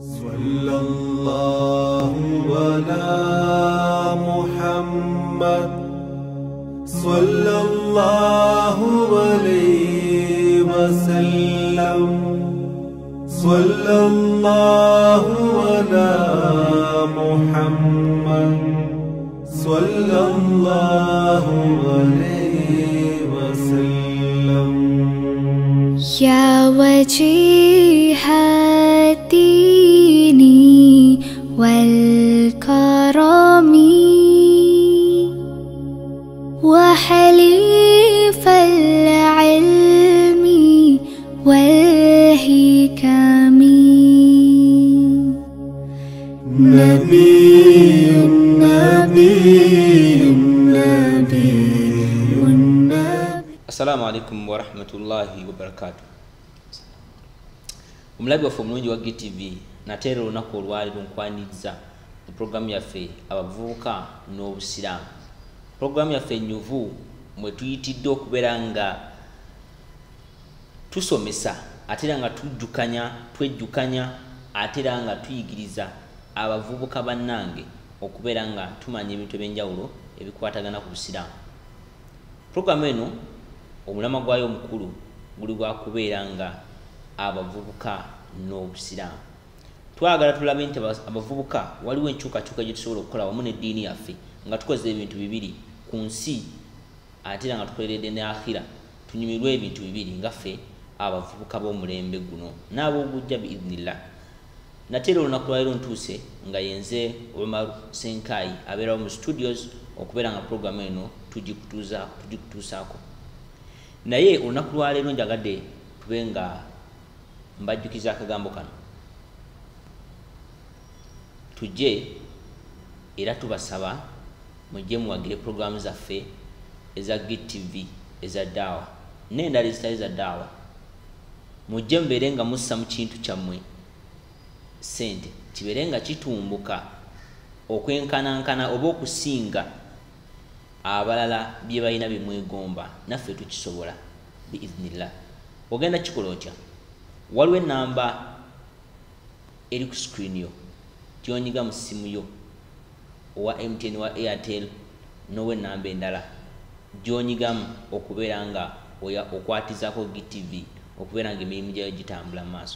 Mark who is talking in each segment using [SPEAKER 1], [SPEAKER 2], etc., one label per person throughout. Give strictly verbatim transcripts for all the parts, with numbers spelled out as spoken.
[SPEAKER 1] صلى الله على محمد صلى الله عليه وسلم صلى الله على محمد صلى الله عليه وسلم
[SPEAKER 2] يا وجيه الدين والكرم وحليف العلم والحكم نبي نبي نبي
[SPEAKER 3] Assalamu alaikum wa rahmatullahi wa barakatuh. Omulabi waffe omulungi wa G T V nateera olunaku olwaleero nkwaniza mu programu yaffe abavubuka n'obusiraamu. Programu yaffe ennyuvu mwe tuyitidde okubeera nga tusomesa ate era nga tujjukanya twejjukanya ate era nga tuyigiriza abavubuka bannange okubeera nga tumanya ebintu eby'enjawulo ebikwatagana ku busiraamu. Programu eno omulama gwayo omukulu guli gwa kubeera nga abavubuka n'obusiraamu. Twagala tulabe nti abavubuka waliwo enkyukakyuka gye tusobola okukola wamu n'eddiini yaffe nga tukoze ebintu bibiri ku nsi ate era nga tukoleredde ne akhira tunyumirwe ebintu bibiri nga ffe abavubuka b'omulembe guno n'ab'ogujja biidhnillah. Nateera olunaku lwaleero ntuuse nga yenze Omar Senkai abeerawo mu studios okubeera nga programu eno tugikutuuza tugikutuusaako. Naye olunaku lwaleero njagadde tube nga mbajjukiza akagambo kano. Tujje era tubasaba mujje muwagire programu zaffe eza G T V eza daawa n'endala ezitali za daawa. Mujje mubeere nga mussa mu kintu kyammwe sente kibeere nga kitumbuka okwenkanankana oba okusinga abalala bye balina bye mwegomba naffe tukisobola biidhnillah. Ogenda kikola otya? Waliwo enamba eri ku screen yo gyonyiga mu ssimu yo owa M T N wa Airtel nowe enamba endala gyonyigamu okubeera nga oya okwatizaako G T V okubeera nga emirimu gyayo gitambula mu maaso.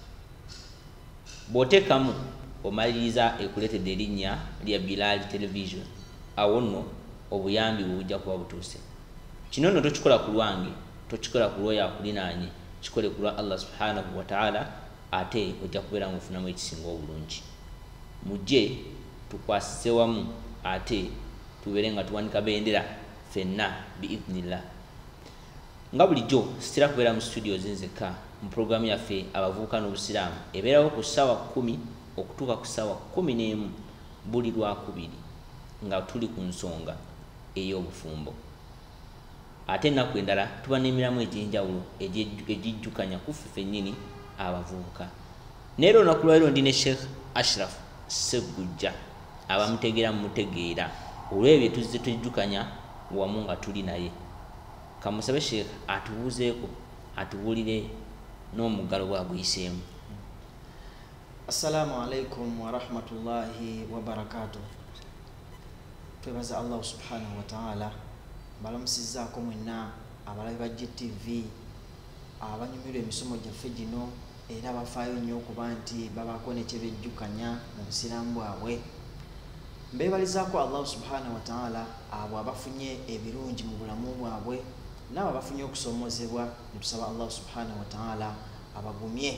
[SPEAKER 3] Bw'oteekamu omaliriza ekuleetedde erinnya lya Bilal Television, awo nno obuyambi bujja kuba butuuse. Kino nno tokikola ku lwange, tokikola ku lwoyo akulinaanye, kikole ku lwa Allah subhanahu wa ta'ala, ate ojja kubeera ng'ofunamu ekisinga obulungi. Mujje tukwasise wamu ate tubeere nga tuwanika bendera ffenna biidhnillah. Nga bulijjo sitera kubeera mu studio zinzekka mu programu yaffe abavubuka n'obusiraamu ebeerawo ku ssaawa kkumi okutuuka ku ssaawa kkumi n'emu buli lwakubiri nga tuli ku nsonga ey'obufumbo. Ate ennaku endala tuba n'emiramu egy'enjawulo egijjukanya ku ffe ffennyini abavubuka. Neero olunaku lwaleero ndi ne Sheikh Ashraf Sseggujja abamutegeera mumutegeera olw'ebyo tuzze tujjukanya wamu nga tuli naye. Kamusabe Sheikh atubuuzeeko atubuulire n'omuggalo gwagwiseemu.
[SPEAKER 4] Assalamu alaikum wa rahmatullahi wa barakatuh. Twebaza Allah subhanahu wa ta'ala balamusizzaako mwenna abalabi ba G T V abanyumirwa emisomo gyaffe gino era bafaayo nnyo okuba nti babaako nekyebejjukanya mu busiraamu bwabwe. Mbeebalizaako Allah subhanahu wa ta'ala abo abafunye ebirungi mu bulamu bwabwe n'abo abafunye okusoomozebwa netusaba Allah subhanahu wa ta'ala abagumye.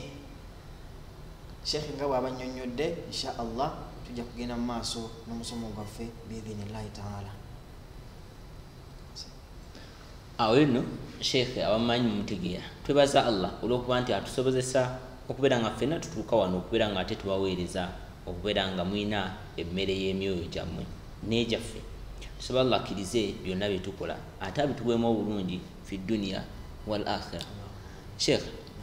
[SPEAKER 4] Sheikh nga bw'abannyonnyodde insha Allah tujja kugenda mu maaso n'omusomo gwaffe biidhnillahi ta'ala.
[SPEAKER 3] Awo nno Sheikh abamanyi mumutegeera twebaza Allah olw'okuba nti atusobozesa okubeera nga ffenna tutuuka wano okubeera nga ate tubaweereza okubeera nga mwina emmere y'emyoyo gyammwe n'egyaffe. Tusaba Allah akkirize byonna bye tukola ate abituweemu obulungi fi dunya wal akhira. Sheikh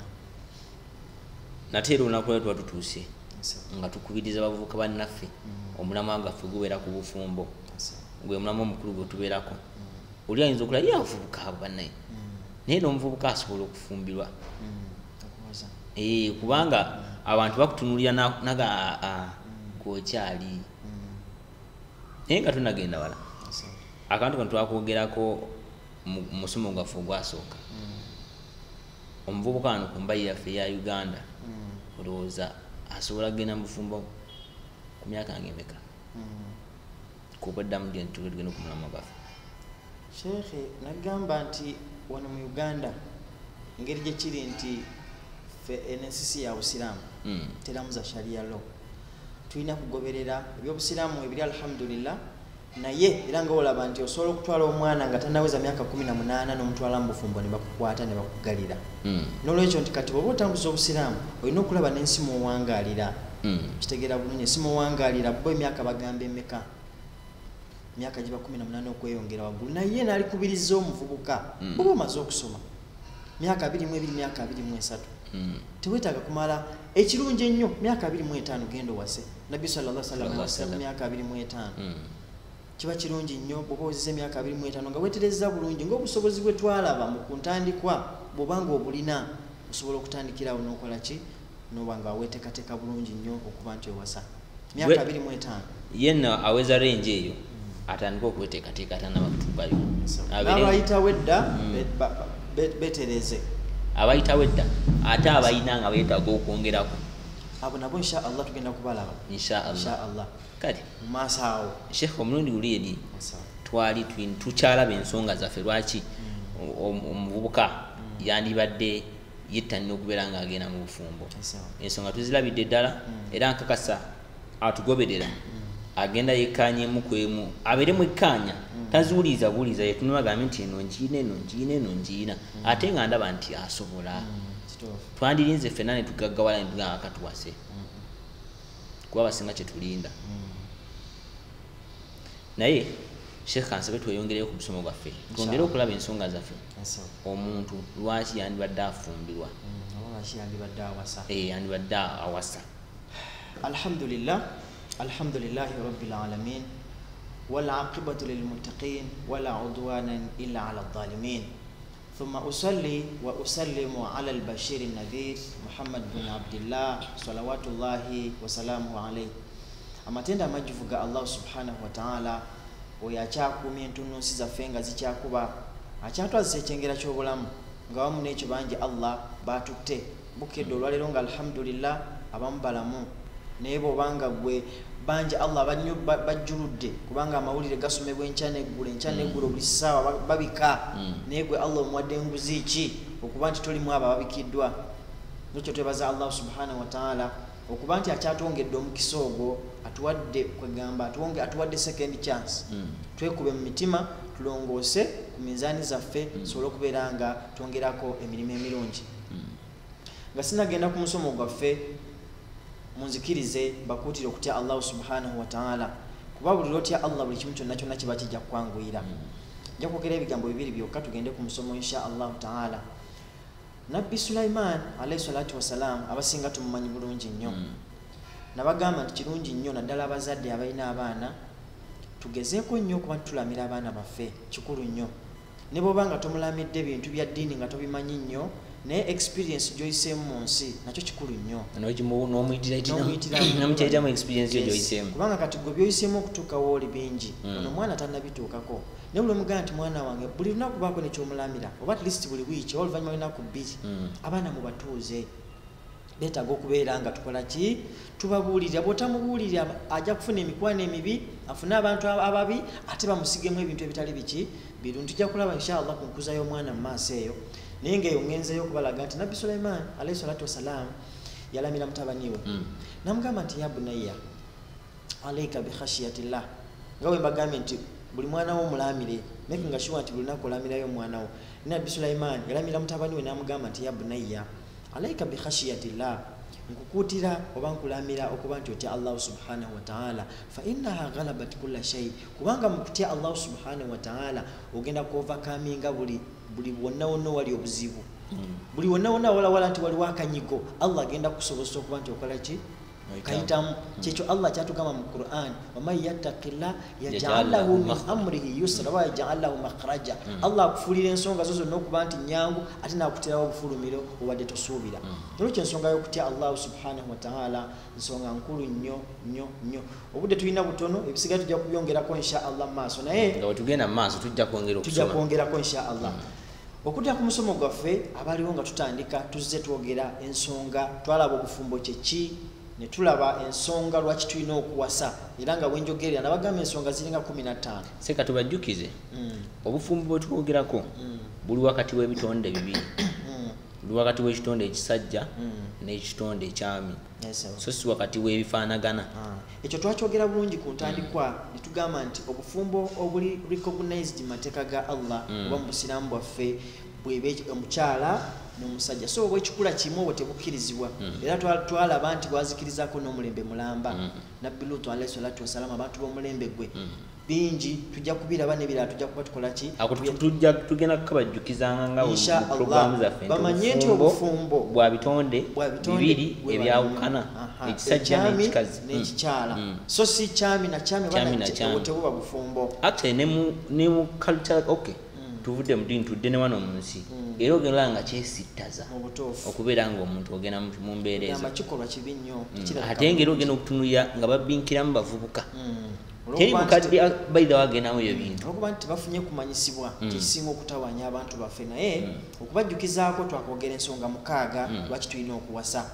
[SPEAKER 3] nateera olunaku lwaleero tuba tutuuse nga tukubiriza abavubuka bannaffe omulamwa gwaffe gubeera ku bufumbo gwe mulamwa omukulu gwe tubeerako. Oli ayinza okulaba ye avubuka abo bannaye naye n'omuvubuka asobola okufumbirwa eh kubanga abantu bakutunulira naga a kochali naye nga tunagenda wala akantu kano twakwogerako musomo gwaffe ogwasooka omuvubuka wano ku mbayi yaffe ya Uganda olowooza asobola kugenda mufumbo ku myaka ng'emeka kuba ddamu ndi tugenda okumulamu gaffe
[SPEAKER 4] Sheikh nagamba nti wano mu Uganda engeri gye kiri nti fe N S C ya Busiraamu teramuza sharia law tulina kugoberera ebyobusiraamu ebiri alhamdulillah naye era nga olaba nti osobola okutwala omwana nga tanaweza myaka kumi na munaana n'omutwala mu bufumbo ne bakukwata ne bakugalira n'olwekyo nti kati bw'oba otambuza obusiraamu olina okulaba n'ensi muwangaalira kitegeera bulungi ensi muwangaalira bo emyaka bagamba emeka myaka giba kumi na munaana okweyongera waggulu naye n'alikubiriza omuvubuka oba omaze okusoma myaka abiri mu ebiri myaka abiri mu esatu teweetaaga kumala ekirungi ennyo myaka abiri mu etaano genda owase nabbi sallallahu alaihi wasallam myaka abiri mu etaano kiba kirungi nnyo bw'oba ozize emyaka abiri mu etaano nga weetereza bulungi ng'obusobozi bwe twalaba mu kuntandikwa bw'obanga obulina osobola okutandikirawo n'okola ki n'oba nga weeteekateeka bulungi nnyo okuba nti owasa myaka abiri mu etaano
[SPEAKER 3] yenna aweza range eyo atandika okweteekateeka atanaba kutuukayo
[SPEAKER 4] abayitawo edda beetereze
[SPEAKER 3] abayitawo edda ate abayina nga beetaaga okwongerako
[SPEAKER 4] abo nabo insha Allah tugenda kubalaba
[SPEAKER 3] insha Allah
[SPEAKER 4] insha Allah
[SPEAKER 3] kati
[SPEAKER 4] mumaaso awo
[SPEAKER 3] Sheikh omulundi guli eri twali tukyalaba ensonga zaffe lwaki omuvubuka yandibadde yettanira okubeera nga agenda mu bufumbo ensonga tuzirabidde ddala era nkakasa atugoberera agenda yekkaanyemu kwemu abeeremu ekkaanya taziwuliza buuliza yetunagambye nti eno njiina eno njiina eno njiina ate nga ndaba nti asobola twandirinze ffenna ne tugaggawala ne tugamba katuwase kuba basinga kye tulinda naye Sheikh kansabe tweyongereyo ku busomo bwaffe twongere okulaba ensonga zaffe omuntu lwaki yandibadde afumbirwa yandibadde awasa
[SPEAKER 4] alhamdulillah alhamdulillahi rabbil alamin wal aqibatu lil muttaqin wala udwana illa ala adh-dhalimin ثم أصلي وأسلم على البشير النذير محمد بن عبد الله صلوات الله وسلامه عليه amatenda amajjuvu ga Allah subhanahu wa ta'ala oyo akyakuumya entunnunsi zaffe nga zikyakuba akyatwazisa ekyengera ky'obulamu nga wamu n'ekyo bangi Allah batutte bukedde olwaleero nga alhamdulillah abamu balamu naye bw'obanga gwe bangi Allah banyo bajjuludde kubanga amawulire gasomebwa enkya n'eggulu enkya n'eggulu buli ssaawa babika naye gwe Allah omuwadde enguzi ki okuba nti tolimu abo ababikiddwa nekyo twebaza Allah subhanahu wa ta'ala okuba nti akyatwongedde omukisa ogwo atuwadde kwegamba atuwadde second chance twekube mu mitima tulongoose ku minzaani zaffe tusobole okubeera nga twongerako emirimu emirungi nga sinagenda ku musomo gwaffe munzikirize bakuutire okutya Allah subhanahu wa ta'ala kuba buli lwotya Allah buli kimu kyonna kyonna kiba kijja kukwanguyira nja kwogera ebigambo bibiri byokka tugende ku musomo insha Allah ta'ala Nabbi Sulaiman alayhi salatu wassalam abasinga tumumanyi bulungi nnyo nabagamba nti kirungi nnyo naddala abazadde abalina abaana tugezeeko nnyo okuba tulamira abaana baffe kikulu nnyo ne bw'obanga tomulamidde ebintu bya ddiini nga tobimanyi nnyo naye experience gyoyiseemu mu nsi nakyo kikulu nnyo
[SPEAKER 3] n'omuyitiramu experience yo gyoyiseemu
[SPEAKER 4] kubanga kati gwe byoyiseemu okutuukawo oli bingi ono omwana tannabituukako naye buli omugaa nti mwana wange buli lunaku baako nekyomulamira oba at least buli wiiki oba oluvannyuma lunaku bbiri abaana mubatuuze beetaaga okubeera nga tukola ki tubabuulirira bw'otamubuulirira ajja kufuna emikwano emibi afune abantu ababi ate bamusigemu ebintu ebitali biki birungi tujja kulaba inshallah ku nkuza y'omwana mu maaso eyo naye nga eyo ngenzeyo okubalaga nti Nabbi Sulaiman alayhi salatu wassalam yalamira mutabani we namugamba nti ya bunayya alayka bi khashiyatillah nga bwe mbagambye nti buli mwana wo mulamire naye nga shuwa nti buli lunaku olamirayo omwana wo Nabbi Sulaiman yalamira mutabani we namugamba nti ya bunayya alayka bi khashiyatillah nkukuutira oba nkulamira okuba nti otya Allah subhanahu wa ta'ala fa innaha ghalabat kulla shay kubanga mu kutya Allah subhanahu wa ta'ala ogenda ku overcoming buli buli wonna wonna wali obuzibu buli wonna wonna wala wala nti wali wakanyigo Allah agenda kusoboza okuba nti okola ki kayitamu kyekyo Allah kyatugamba mu Qur'an waman yattaqilla yaj'al lahu min amrihi yusra wa yaj'al lahu makhraja Allah akufuulira ensonga zo zonna okuba nti nyangu ate naakuterawo obufulumiro obadde tosuubira olwekyo ensonga y'okutya Allah subhanahu wa ta'ala nsonga nkulu nnyo nnyo nnyo obudde tulina butono ebisigaye tujja kubyongerako insha Allah maaso naye
[SPEAKER 3] nga bwetugenda mu maaso tujja kwongera
[SPEAKER 4] tujja
[SPEAKER 3] okusoma
[SPEAKER 4] kwongerako insha Allah okudda ku musomo gwaffe abaliwo nga tutandika tuzze twogera ensonga twalaba obufumbo kyeki ne tulaba ensonga lwaki tulina okuwasa era nga bwenjogerera nabagamba ensonga ziringa kumi na ttaano
[SPEAKER 3] seka tubajjukize
[SPEAKER 4] Mm.
[SPEAKER 3] obufumbo bwe twogerako
[SPEAKER 4] Mm.
[SPEAKER 3] buli wakati w'ebitonde bibiri
[SPEAKER 4] Mm.
[SPEAKER 3] buli wakati w'ekitonde ekisajja
[SPEAKER 4] Mm.
[SPEAKER 3] n'ekitonde ekyami
[SPEAKER 4] Yes, sir.
[SPEAKER 3] so si wakati w'ebifaanagana
[SPEAKER 4] Ah, ekyo twakyogera bulungi ku ntandikwa ne tugamba nti obufumbo obuli recognized mu mateeka ga Allah oba mu busiraamu bwaffe bwebe omukyala n'omusajja so obwekikula kimu obwo tebukkirizibwa era twa- twalaba nti bwazikirizako n'omulembe mulamba nabbi lutu alayhi salatu wasalamu abantu b'omulembe gwe bingi tujja kubiraba n'ebirala tujja kuba tukola ki
[SPEAKER 3] ako tu- tujja tugenda kukabajjukizanga nga
[SPEAKER 4] Insha
[SPEAKER 3] mu programu
[SPEAKER 4] Allah.
[SPEAKER 3] zaffe nti
[SPEAKER 4] Bamanyi nti
[SPEAKER 3] obufumbo
[SPEAKER 4] obufumbo
[SPEAKER 3] bwa bitonde
[SPEAKER 4] bwa bitonde
[SPEAKER 3] bibiri
[SPEAKER 4] bwe
[SPEAKER 3] ebyawukana
[SPEAKER 4] Aha.
[SPEAKER 3] ekisajja
[SPEAKER 4] Ekyami
[SPEAKER 3] n'ekikazi Mm.
[SPEAKER 4] n'ekikyala
[SPEAKER 3] Mm.
[SPEAKER 4] so si kyami na kyami oba
[SPEAKER 3] Kyami
[SPEAKER 4] na
[SPEAKER 3] na
[SPEAKER 4] kye-
[SPEAKER 3] kyami.
[SPEAKER 4] tebuba bufumbo
[SPEAKER 3] actually ne mu ne mu culture okay tuvudde mu dini tudde ne wano mu nsi era ogenda nga kyesittaza
[SPEAKER 4] mu butuufu
[SPEAKER 3] okubeera ng'omuntu ogenda mu- mu mbeera ezo
[SPEAKER 4] gamba kikolwa kibi nnyo
[SPEAKER 3] Mm.
[SPEAKER 4] tekirabika
[SPEAKER 3] ate ngeri ogenda okutunulira nga babinkiramu bavubuka
[SPEAKER 4] Mm.
[SPEAKER 3] teri
[SPEAKER 4] Olw'okuba nti-
[SPEAKER 3] mukadde baida wagendamu ebyo bintu
[SPEAKER 4] olwokuba nti bafunye kumanyisibwa kisinga okutawanya abantu baffe naye okubajjukizaako twakwogera ensonga mukaaga lwaki tulina okuwasa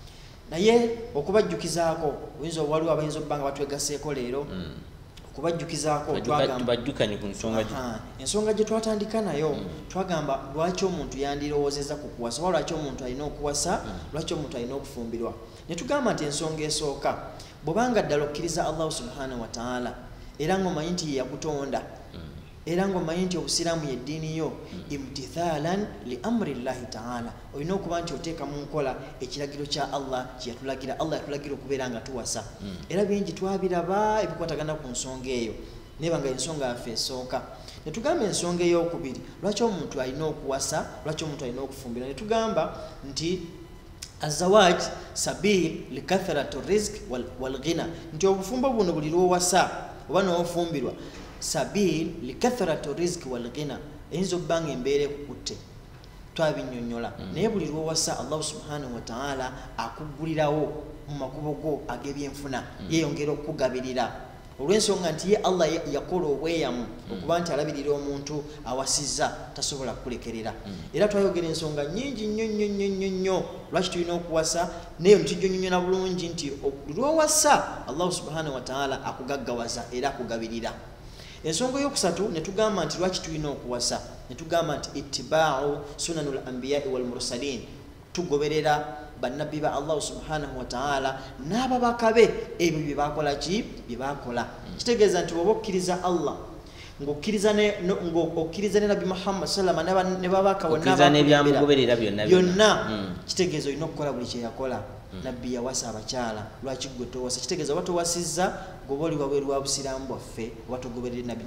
[SPEAKER 4] naye okubajjukizaako oyinza waliwo abayinza okuba nga batwegaseeko leero okubajjukizaako twagamba
[SPEAKER 3] tubajjukanye ku nsonga gye
[SPEAKER 4] Aha, ensonga gye twatandika nayo twagamba lwaki omuntu yandirowoozeza ku kuwasa oba lwaki omuntu alina okuwasa lwaki omuntu alina okufumbirwa ne tugamba nti ensonga esooka bw'obanga ddala okkiriza allahu subhanahu wa taala era ng'omanyi nti ye yakutonda era ng'omanyi nti obusiraamu yeddiini yo imtithalan li amri llahi taala olina okuba nti oteeka mu nkola ekiragiro kya allah kyeyatulagira allah yatulagira okubeera nga tuwasa era bingi twabiraba ebikwatagana ku nsonga eyo neba nga ensonga yaffe esooka ne tugamba ensonga ey'okubiri lwaki omuntu alina okuwasa lwaki omuntu alina okufumbira ne tugamba nti azawaj sabil likathratu rizq wal, wal ghina nti obufumbo buno buli lwowasa oba n'ofumbirwa sabil likathratu rizq wal ghina eyinza okuba nga embeera ekukutte twabinnyonnyola naye buli lwowasa allahu subhanahu wa taala akuggulirawo mu makubo go ag'ebyenfuna yeeyongera okukugabirira olw'ensonga nti ye allah yakola obweyamu okuba nti alabirira omuntu awasizza tasobola kulekerera era twayogera ensonga nyingi nnyo nnyo nnyo nnyo nnyo lwaki tulina okuwasa naye nitujonyonyola bulungi nti lwowasa allahu subhanahu wa taala akugaggawaza era akugabirira ensonga eyokusatu ne tugamba nti lwaki tulina okuwasa ne tugamba nti ittibaau sunanu l ambiyai walmursalin tugoberera bannabbi ba allahu subhanahu wa taala n'ababaka be ebyo bye bakola ki bye bakola kitegeeza nti oba okkiriza allah ng'okkiriza ne ng'okkiriza ne nabbi muhammad salama ne babaka
[SPEAKER 3] okkiriza n'ebyamugoberera byonna
[SPEAKER 4] byonna kitegeeza olina okukola buli kye yakola nabbi yawasa abakyala lwaki gwe towasa kitegeeza oba towasizza goba oli wabweru wa busiraamu bwaffe oba togoberere nabbi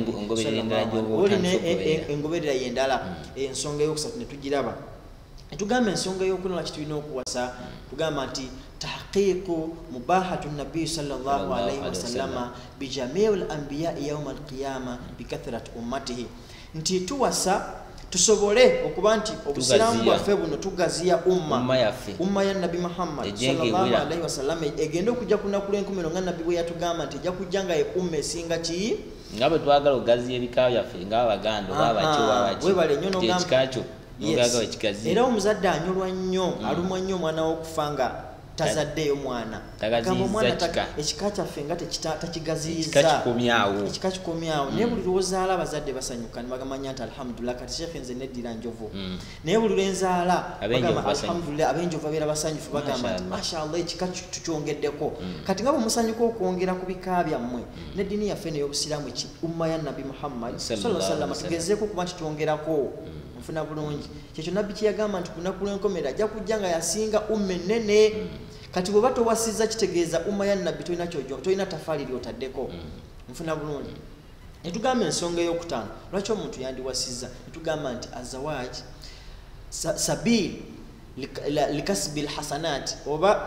[SPEAKER 4] olina engoberera yendala ensonga eyokusatu ne tugiraba tugamba ensonga y'okuna lwaki tulina okuwasa tugamba nti tahqiqu mubahatu nabiyi sallallahu alaihi wasallama bijamiu lambiyai yauma alqiyama bikathrati ummatihi nti tuwasa tusobole okuba nti obusiraamu bwaffe buno tugaziya umma umma ya nabi muhammad sallallahu alaihi wasallama egenda okujja ku lunaku lw'enkumi eno nga nabbi bwe yatugamba nti ejja kujja nga ye umma esinga ki
[SPEAKER 3] nga bwe twagala okugaziya ebika byaffe ng'abaganda oba abaki
[SPEAKER 4] webale nnyo
[SPEAKER 3] ekikakyo
[SPEAKER 4] era omuzadde anyolwa nnyo alumwa nnyo omwana w'okufa nga tazaddeyo mwana ekika kyaffe nga takigaziyiza ekika kikomyawo naye buli lwozaala abazadde basanyuka nebagamanya nti alhamdulillah kati sheekhe nze neddira njovu naye buli lwenzaala alhamdulillah abenjovu abeera basanyufu bagamba nti mashallah ekika tukyongeddeko kati nga bwemusanyuka okwongera ku bika byammwe neddiini yaffe ney'obusiraamu umma ya nabi muhammad sallallahu alaihi wasallam tugezeeko okuba nti twongerako nfuna bulungi kyekyo nabbi kyeyagamba nti ku lunaku lw'enkomera ajja kujja nga yasinga umma ennene kati bw'oba towasizza kitegeeza umma ya nabbi tolina kyojo tolina tafaali lyotaddeko nfuna bulungi netugamba ensonga ey'okutaano lwaki omuntu yandiwasizza netugamba nti azawaj sabil likasbi lhasanat oba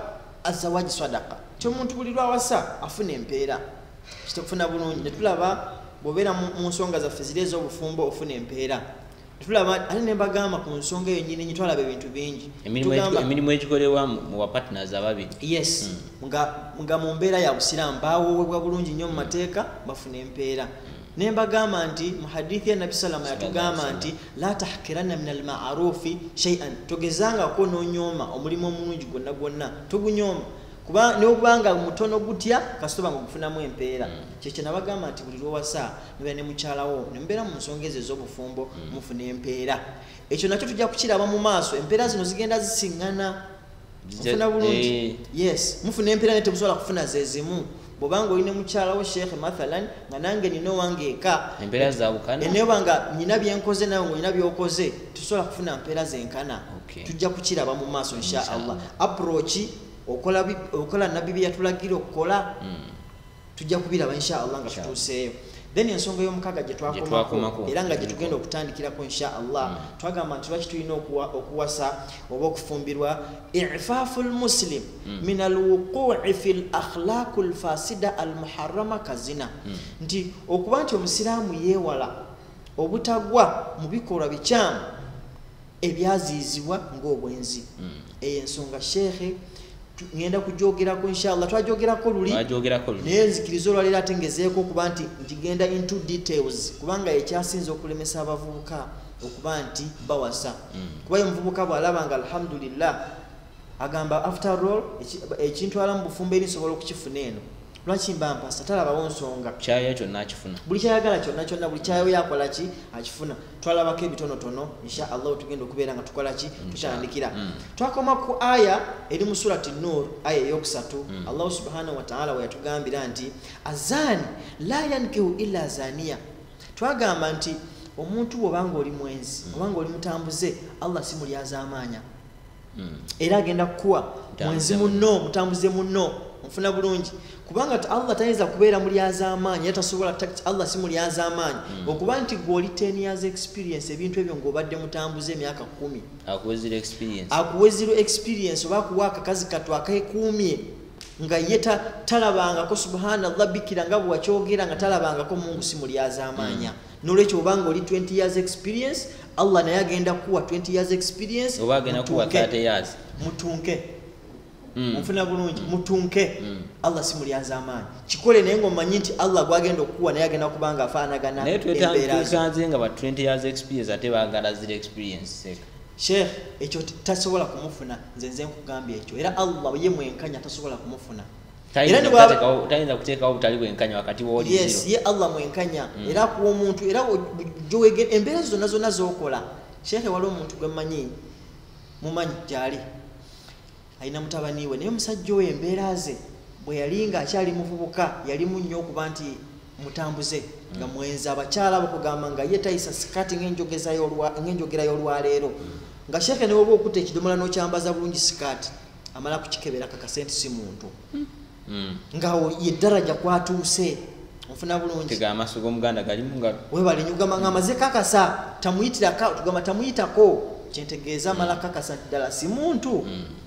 [SPEAKER 4] azawaji sadaqa ti omuntu buli lwawasa afuna empeera kitakufuna bulungi netulaba bw'obeera mu nsonga zaffe ziri ez'obufumbo ofuna empeera tulaba ate ne mbagamba ku nsonga eyo nyini twalaba ebintu bingi
[SPEAKER 3] emirimu egikolebwa mu bapartners ababiri
[SPEAKER 4] yes nga nga mu mbeera ya busiraamu baawowebwa bulungi nnyo mu mateeka bafuna empeera ne mbagamba nti mu hadithi ya nabi salama yatugamba nti la tahkiranna min alma'rufi shay'an togezangako n'onyooma omulimu omulungi gwonna gwonna togunyooma kuba n'obanga mutono gutya kasitoba nga gufunamu empeera kyekyo nabagamba nti buli lwowasa niba ne mukyalawo ne mubeera mu nsonga ezo ez'obufumbo mufuna empeera ekyo nakyo tujja kukiraba mu maaso empeera zino zigenda zisiŋŋana mufuna bulungi yes mufuna empeera ne temusobola kufuna ze zimu bw'obanga olina mukyalawo sheekhe mathalan nga nange nina owange eka
[SPEAKER 3] empeera zawukana
[SPEAKER 4] enebanga nyina byenkoze nawe ng'olina byokoze tusobola kufuna mpeera zenkana tujja kukiraba mu maaso insha allah approach okola okola nabbi bye yatulagira okukola tujja kubiraba insha allah nga tutuuseeyo then ensonga y'omukaga gye twakomako era nga gye tugenda okutandikirako insha allah twagamba nti lwaki tulina okuwasa oba okufumbirwa i'faafu lmuslim min alwuquuci fi lakhlaqu lfasida almuharrama kazina nti okuba nti omusiraamu yeewala obutagwa mu bikolwa bikyamu ebyaziizibwa ng'obwenzi eyo ensonga sheekhe ngenda kujogerako inshallah twajogerako luli naye nzikiriza olwaleero ate ngezeeko okuba nti ngigenda into details kubanga ekyasinza okulemesa abavubuka okuba nti bawasa kuba omuvubuka bw'alaba nga alhamdulillah agamba after all ekintwala mu bufumbo eri nsobola okukifuna eno lwaki mba mpasa talabawo nsonga
[SPEAKER 3] kyayo kyonna akifuna
[SPEAKER 4] buli kyayagala kyonna kyonna buli kyayo yakola ki akifuna twalabako ebitonotono insha allah tugenda okubeera nga tukola ki tutandikira twakoma ku aya eri mu surati nur aya eyokusatu allahu subhanahu wataala weyatugambira nti azani la yankihu illa zaniya twagamba nti omuntu bw'obanga oli mwenzi obanga oli mutambuze allah si mulyaza amaanya era agenda kukuwa mwenzi munno mutambuze munno mufuna bulungi kubanga allah tayinza kubeera mulyaza amaanyi yatasobola allah si mulyaza amaanyi okuba nti gwoli ten years experience ebintu ebyo ng'obadde mutambuze emyaka kumi
[SPEAKER 3] akuwezira experience
[SPEAKER 4] akuwezira experience oba akuwa akakazi kato akekuumye nga ye talabangako subhanallah bikira nga bwe wakyogera nga talabangako mungu si mulyaza amaanya n'olwekyo obanga oli twenty years experience allah naye agenda kuwa twenty years experience
[SPEAKER 3] oba agenda kuwa thirty years
[SPEAKER 4] mutunke mufuna bulungi mutunke allah si mulyaza amaanyi kikole naye ng'omanyi nti allah gwagenda okukuwa naye agenda kubanga afaanagana
[SPEAKER 3] naye twetanze nga ba twenty years experience ate baagala zira experience seka
[SPEAKER 4] sheekh ekyo tasobola kumufuna nze nze nkugambye ekyo era allah ye mwenkanya tasobola kumufuna
[SPEAKER 3] tayinza kuteekawo butali bwenkanya wakati wooli
[SPEAKER 4] yes ye allah mwenkanya era kuwa omuntu era embeera zonna zonna z'okola sheekhe wali omuntu gwe mmanyi mumanyi gyali alina mutabani we naye musajja oyo embeera ze bwe yali nga akyali muvubuka yalimu nnyo okuba nti mutambuze nga mwenzi abakyala bakugamba nga ye tayisa sikati ng'enjogera y'olwaleero nga sheekhe ne woba okutta ekidomola n'okyambaza bulungi sikati amala kukikebera kakasenti si muntu nga ye ddaraja kwatuuse onfuna bulungi
[SPEAKER 3] tega amaaso g'omuganda galimu nga
[SPEAKER 4] webale nyugamba nga amaze kakasa tamuyitirako tugamba tamuyitako kyentegeeza amala kakasa ddala si muntu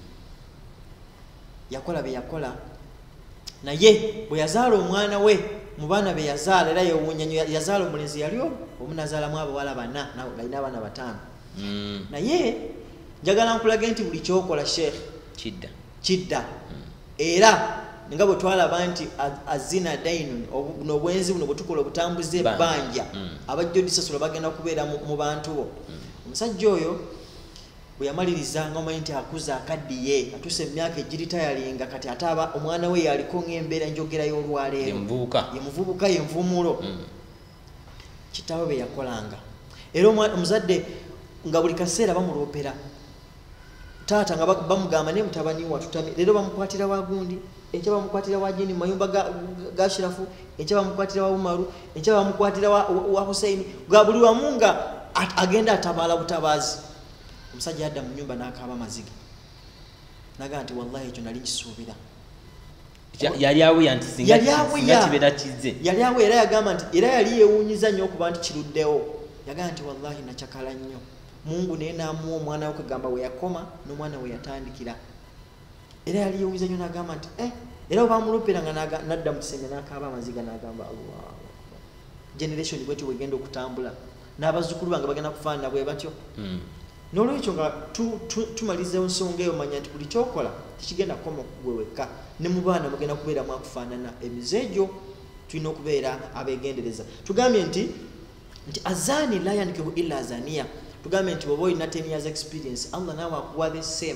[SPEAKER 4] yakola be yakola naye bwe yazaala omwana we mu baana be yazaala era yewuunya nnyo yazaala omulenzi yali omunazaalamu abawala bana galina abaana bataano naye njagala nkulage nti buli kyokola sheekh
[SPEAKER 3] kidda
[SPEAKER 4] kidda era nga bwe twalaba nti azina dainun n'obwenzi buno bwe tukola obutambuze ebbanja abajja odisasula bagenda kubeera mu bantu bo omusajja oyo bwe yamaliriza nga omanyi nti akuza akaddiye atuuse emyaka egiritayalinga kati ate aba omwana we yaliko ng'embeera enjogera y'olwaleero ye muvubuka ye nvumulo kitaawe be yakolanga era omuzadde nga buli kaseera bamuloopera taata nga bamugamba naye mutabani watutamye leero bamukwatira wa gundi enkya bamukwatira wa jini mayumba ga shirafu enkya bamukwatira wa umaru enkya bamukwatira wa husaini ga buli wamu nga agenda atabaala butabaazi omusajja yadda mu nyumba n'akaaba amaziga nagaa nti wallahi ekyo nali nkisuubira
[SPEAKER 3] yali awuya nti singa kibeera kizze
[SPEAKER 4] yali awo era yagamba nti era yali yeewuunyiza nnyo okuba nti kiruddewo yagamba nti wallahi nakyakala nnyo mungu naye n'amuwa omwana we kagamba we yakoma n'omwana we yatandikira era yali yewumiza nnyo n'agamba nti eh era bamulopera nga nadda mu kisenge n'akaaba amaziga n'agamba Allah generation bwetyo bwegenda okutambula n'abazzukulu bange bagenda kufaanana bwe batyo n'olwekyo nga tumaliza ensonga eyo manya nti buli kyokola tekigenda kukoma kugwe wekka ne mu baana mugenda kubeera mwakufaanana emizeegyo tulina okubeera abeegendereza tugambye nti nti azani la yankihu illa azaniya tugambye nti bwoba olina ten years experience Allah naawe akuwa the same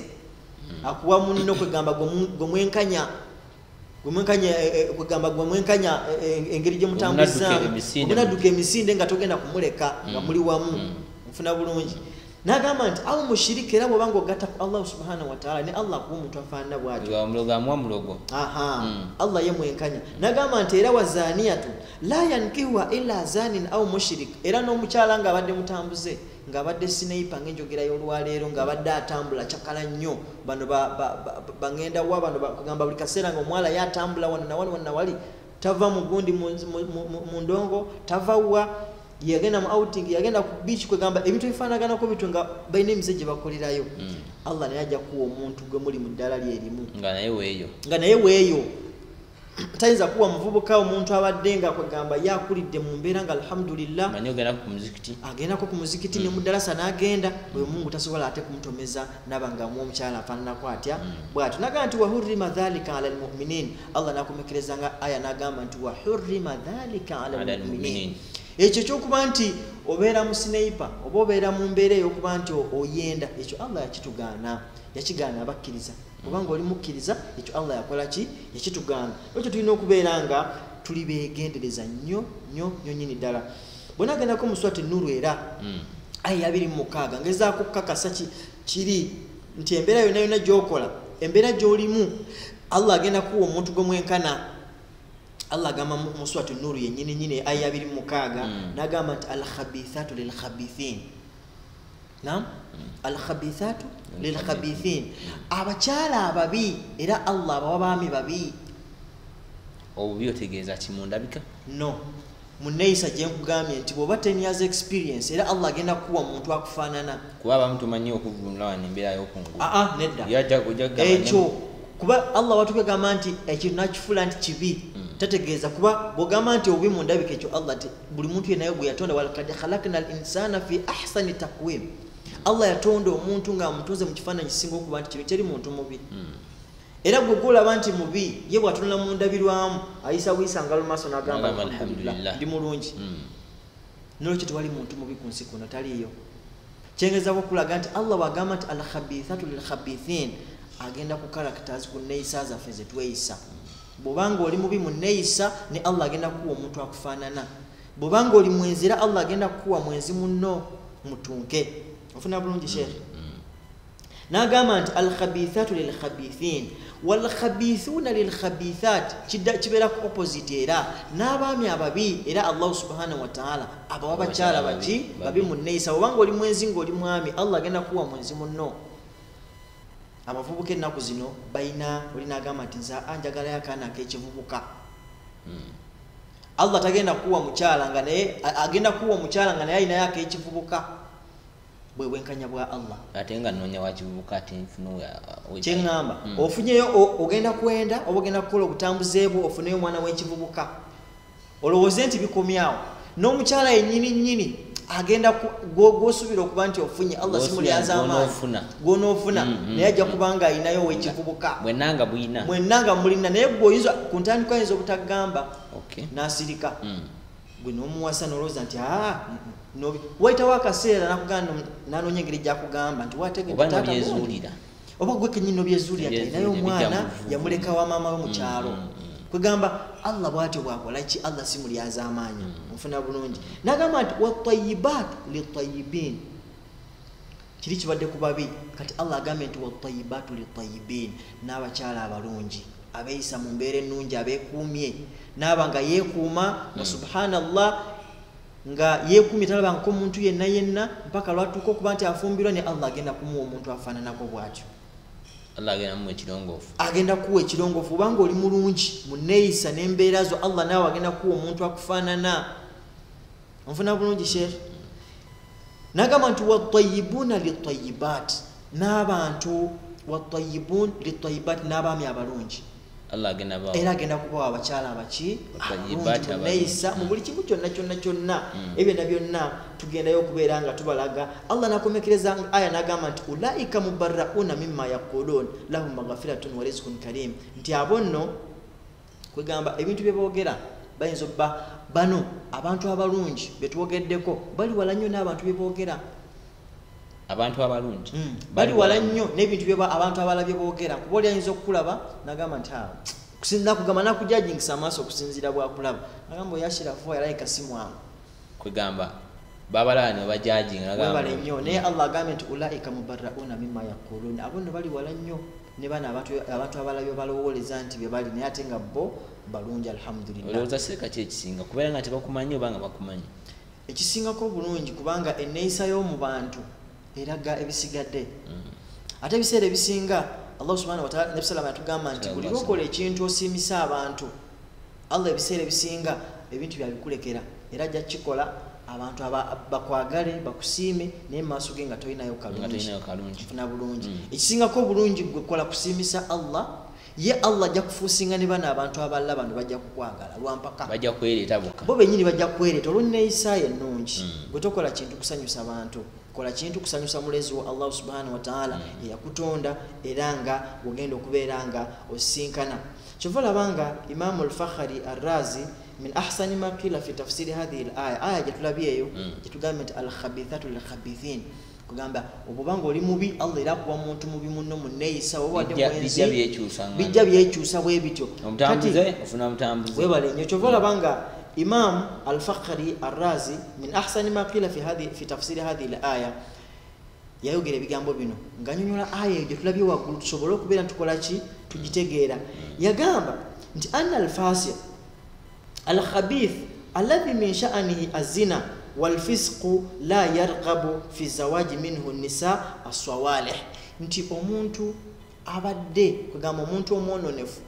[SPEAKER 4] akuwa munno kwegamba gwemwenkanya gwemwenkanya kwegamba gwemwenkanya engeri gye mutambuzaamu omunadduka emisinde nga togenda kumuleka nga muli wamu nfuna bulungi n'agamba nti awo mushiriki era bw'obanga ogatta ku Allah subhanahu wa ta'ala ne Allah akuwa omuntu afaanana bw'atyo aha Allah ye mwenkanya n'agamba nti era wazaniyatu la yankihuha illa zanin aw mushrik era n'omukyala ng'abadde mutambuze ng'abadde sinaipa ng'enjogera y'olwaleero ng'abadde atambula kyakala nnyo bano bangenda wa bano kugamba buli kaseera ng'omuwala yatambula wano nawali wano nawali tava mu gundi mu ndongo tava wa yagenda mu outing yagenda ku beach kwegamba ebintu bifaanaganako bitu nga balina emize gye bakolerayo Allah naye ajja kuwa omuntu gwe muli mu ddala lyerimu
[SPEAKER 3] nga naye weeyo
[SPEAKER 4] nga naye weeyo tayinza kuwa muvubuka omuntu abadde nga kwegamba yakulidde mu mbeera nga alhamdulillah
[SPEAKER 3] manyi ogendako ku muzikiti
[SPEAKER 4] agendako ku muzikiti ne mu ddalasa n'agenda oyo mungu tasobola ate kumutomeza naba nga mu omukyala afaananako atya bw'atyo n'agamba nti wahurrima dhalika ala almuminin Allah n'akomekereza nga aya n'agamba nti wahurrima dhalika ala almuminin ekyo kyokuba nti obeera mu sinaipa oba obeera mu mbeera ey'okuba nti oyenda ekyo Allah yakitugaana yakigaana abakkiriza obanga oli mukkiriza ekyo Allah yakola ki yakitugaana ekyo tulina okubeera nga tuli beegendereza nnyo nnyo nnyo nnyini ddala bw'onaagendako mu swati Nuuru era aya abiri mu mukaaga ngezaako okukakasa kiri nti embeera yonna yonna gy'okola embeera gy'olimu Allah agenda kuwa omuntu gwe mwenkana Allah agamba mu swati Nuuru yennyini nnyini aya abiri mu mukaaga n'agamba nti alkhabithatu lilkhabithin naam alkhabithatu lilkhabithin abakyala ababi era Allah abawa baami babi
[SPEAKER 3] obubi otegeeza ki mundabika
[SPEAKER 4] no muneeyisa gye nkugambye nti bw'oba ten years experience era Allah agenda kuwa muntu akufaanana
[SPEAKER 3] kuba abamu tumanyi okuvunula wano embeera y'okungu
[SPEAKER 4] aa nedda
[SPEAKER 3] ekyo
[SPEAKER 4] kuba Allah watukegamba nti ekintu nakifuula nti kibi tategeeza kuba bw'ogamba nti obubi mundabika ekyo Allah ti buli muntu yenayo gwe yatonda walakad khalaqna al insana fi ahsani taqwim Allah yatonda omuntu nga amutonze mu kifaananyi kisinga okuba nti kino teri muntu mubi era gwe gwolaba nti mubi ye bw'atunula mu ndabirwamu ayisawuyisa ngalo maaso n'agamba alhamdulillah ndi mulungi n'olwekyo tewali muntu mubi ku nsi kuno taliyo kyengezaako okulaga nti Allah bw'agamba nti alkhabithatu lilkhabithin agenda ku characters ku neeyisa zaffe ze tweyisa bw'obanga oli mubi mu neeyisa ne Allah agenda kuwa omuntu akufaanana bw'obanga oli mwenzi era Allah agenda kuwa mwenzi munno mutunke ofuna bulungi sheekh n'agamba nti alkhabithatu lilkhabithin walkhabithuna lilkhabithat kibeera ku opposite era n'abaami ababi era Allah subhanahu wa ta'ala abawa bakyala baki babi mu neeyisa bw'obanga oli mwenzi ng'oli mwami Allah agenda kuwa mwenzi munno abavubuka ennaku zino balina olina agamba nti nze anjagalayo akaana ak'ekivubuka Allah tagenda kuwa mukyala nga naye agenda kuwa mukyala nga naye alinayo ak'ekivubuka bwe bwenkanya bwa Allah
[SPEAKER 3] ate nga nnoonya wakivubuka ate nfunu
[SPEAKER 4] kyeŋŋamba ofunyeyo ogenda kwenda oba ogenda kukola obutambuze bwo ofuneyo omwana w'ekivubuka olowooze nti bikomyawo n'omukyala yennyini nnyini agenda gw'osuubira okuba nti ofunye Allah simulyaza amaanyi gw'onoofuna naye ajja kubanga alinayo ow'ekivubuka
[SPEAKER 3] mwennanga buyina
[SPEAKER 4] mwennanga mulina naye gw'oyinza ku ntandikwa ayinza obutagamba n'asirika gwe n'omuwasa n'olowooza nti aa wayitawo akaseera nakugamba nanoonya engeri gyakugamba nti
[SPEAKER 3] wategeoba
[SPEAKER 4] oba gwe kenyini obyezuulira ti alinayo omwana yamuleka wa maama we mu kyalo kwegamba Allah bwatyo bwakola ki Allah simulyaza amaanyi nfuna bulungi n'agamba nti watayibatu litayibin kiri kibadde ku babi kati Allah agambye nti watayibatu litayibin n'abakyala abalungi abeeyisa mu mbeera ennungi abeekuumye n'aba nga yeekuuma nga subhanallah nga yeekuumye talabanga omuntu yenna yenna mpaka lwatuuka okuba nti afumbirwa ne Allah agenda kumuwa omuntu afaananako bw'atyo
[SPEAKER 3] Allah agenda muwa ekirongoofu
[SPEAKER 4] agenda kuwa ekirongoofu obanga oli mulungi mu neeyisa n'embeera zo Allah naawe agenda kuwa omuntu akufaanana onfuna bulungi sheekh n'agamba nti watayibuna litayibaat n'abantu wattayyibun litayyibat n'abaami abalungi
[SPEAKER 3] Allah agenda bawo
[SPEAKER 4] era agenda kubawa abakyala abaki
[SPEAKER 3] Wattayyibati
[SPEAKER 4] neeyisa mu buli kimu kyonna kyonna kyonna ebyo na byonna tugendayo okubeera nga tubalaga. Allah nakomekereza aya n'agamba nti ulaika mubarrauna mimma yaqulun lahum maghfiratun wa rizqun karim, nti abo nno kwegamba ebintu bye boogera bayinza obba bano abantu abalungi betwogeddeko bali wala nnyo n'abantu bye boogera
[SPEAKER 3] abantu abalungi
[SPEAKER 4] mm. bali wala nnyo n'ebintu bye abantu abalabye boogera kuba oli ayinza okukulaba n'agamba nti kusinzira kugamba nakujajingisa amaaso okusinzira bwakulaba n'agamba oyashirafu yalayika simwamu
[SPEAKER 3] kwegamba babalaba ne bajajinga
[SPEAKER 4] webale nnyo naye Allah agambye nti ulaika mubarrauna mimma yaqulun, abo nno bali wala nnyo ne bana abantu abantu abalabye balowooleza nti bye bali naye ate nga bo balungi alhamdulillah.
[SPEAKER 3] olowooza sireka ki ekisinga kubeera nga tebakumanyi oba nga bakumanyi?
[SPEAKER 4] Ekisingako obulungi kubanga enneeyisa y'omu bantu eraga ebisigadde. Ate ebiseera ebisinga Allah subhanahu wa ta'ala Nabi sallallahu yatugamba nti buli lwokola ekintu osiimisa abantu, Allah ebiseera ebisinga ebintu byabikulekera era ajja kukikola abantu bakwagale bakusiime naye mu maaso ge nga tolinayo kalungi funa bulungi. Ekisingako obulungi gwe kola kusiimisa Allah, ye Allah ajja kufuusinga ne bana abantu abalala bano bajja kukwagala lwampaka
[SPEAKER 3] bajja kwereeta bokka
[SPEAKER 4] bo bennyini bajja kwereeta olw'enneeyisa ennungi. Gwe tokola kintu kusanyusa bantu, kola kintu kusanyusa mulezi wa Allah subhanahu wa ta'ala eyakutonda era nga ogenda okubeera nga osisinkana. Kyova labanga Imam al-Fakhari ar-Razi min ahsani ma qila fi tafsiri hadhihi al-aya, aya gyetulabyeyo gyetugamba nti al-khabithatu lil-khabithin, kugamba obubanga oli mubi Allah era akuwa muntu mubi munno mu nneeyisa oba wadde mwenzi bijja byekyusa bwe bityo
[SPEAKER 3] omutambuze ofuna mutambuze
[SPEAKER 4] webale nnyo. Kyova labanga Imam al-Fakhari ar-Razi min ahsani ma qila fi hadhi fi tafsiri hadhihi al-aya yayogera ebigambo bino nganyonyola aya eyo gyetulabye waggulu tusobole okubeera ntukola ki tugitegeera. Yagamba nti anna al-fasiq al-khabith alladhi min sha'anihi az-zina wal-fisqu la yarghabu fi zawaji minhu an-nisa as-sawalih, nti omuntu abadde kugamba omuntu omwononefu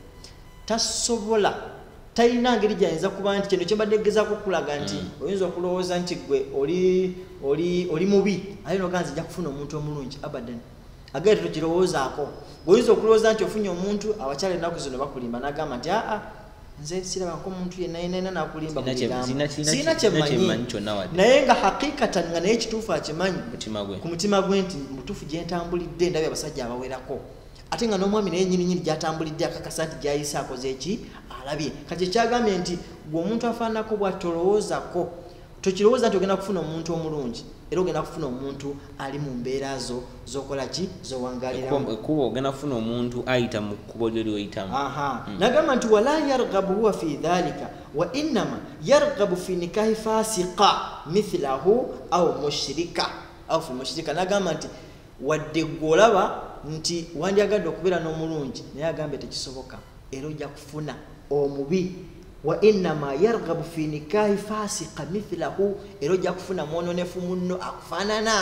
[SPEAKER 4] tasobola talina ngeri gyayinza kuba nti kino kyembadde gezaako okulaga nti oyinza okulowooza nti gwe oli oli oli mubi ali noganza ejja kufuna omuntu omulungi abadan agenda tokirowoozaako. Oyinza okulowooza nti ofunye omuntu abakyala ennaku zino bakulimba n'agamba nti aa nze sirabako omuntu yenna yenna yenna n'akulimba sirina kyemmanyi naye nga hakikatan nga naye ekituufu akimanyi ku mutima gwe nti mutuufu gye ntambulidde ndabye abasajja abawerako ate nga n'omwami naye nyini nyini gyatambulidde akakasa nti gyayise akoze eki alabye. Kati ekyagambye nti gwe omuntu afaanako bw'atolowoozako tokirowooza nti ogenda kufuna omuntu omulungi era ogenda kufuna omuntu ali mu mbeera zo zokola ki zowangaliramu
[SPEAKER 3] kuba ogenda kufuna omuntu ayita mu kkubo lyo lyoyitamu.
[SPEAKER 4] Nagamba nti wala yarghabu huwa fi dhalika wa innama yarghabu fi nikahi fasiqa mithlahu au mushrika au fi mushrika. Nagamba nti wadde gw'olaba nti wandyagadde okubeera n'omulungi naye agambe tekisoboka era ojja kufuna omubi. Wa innama yarghabu fi nikahi fasiqa mithlahu, era ojja kufuna mwononefu munno akufaanana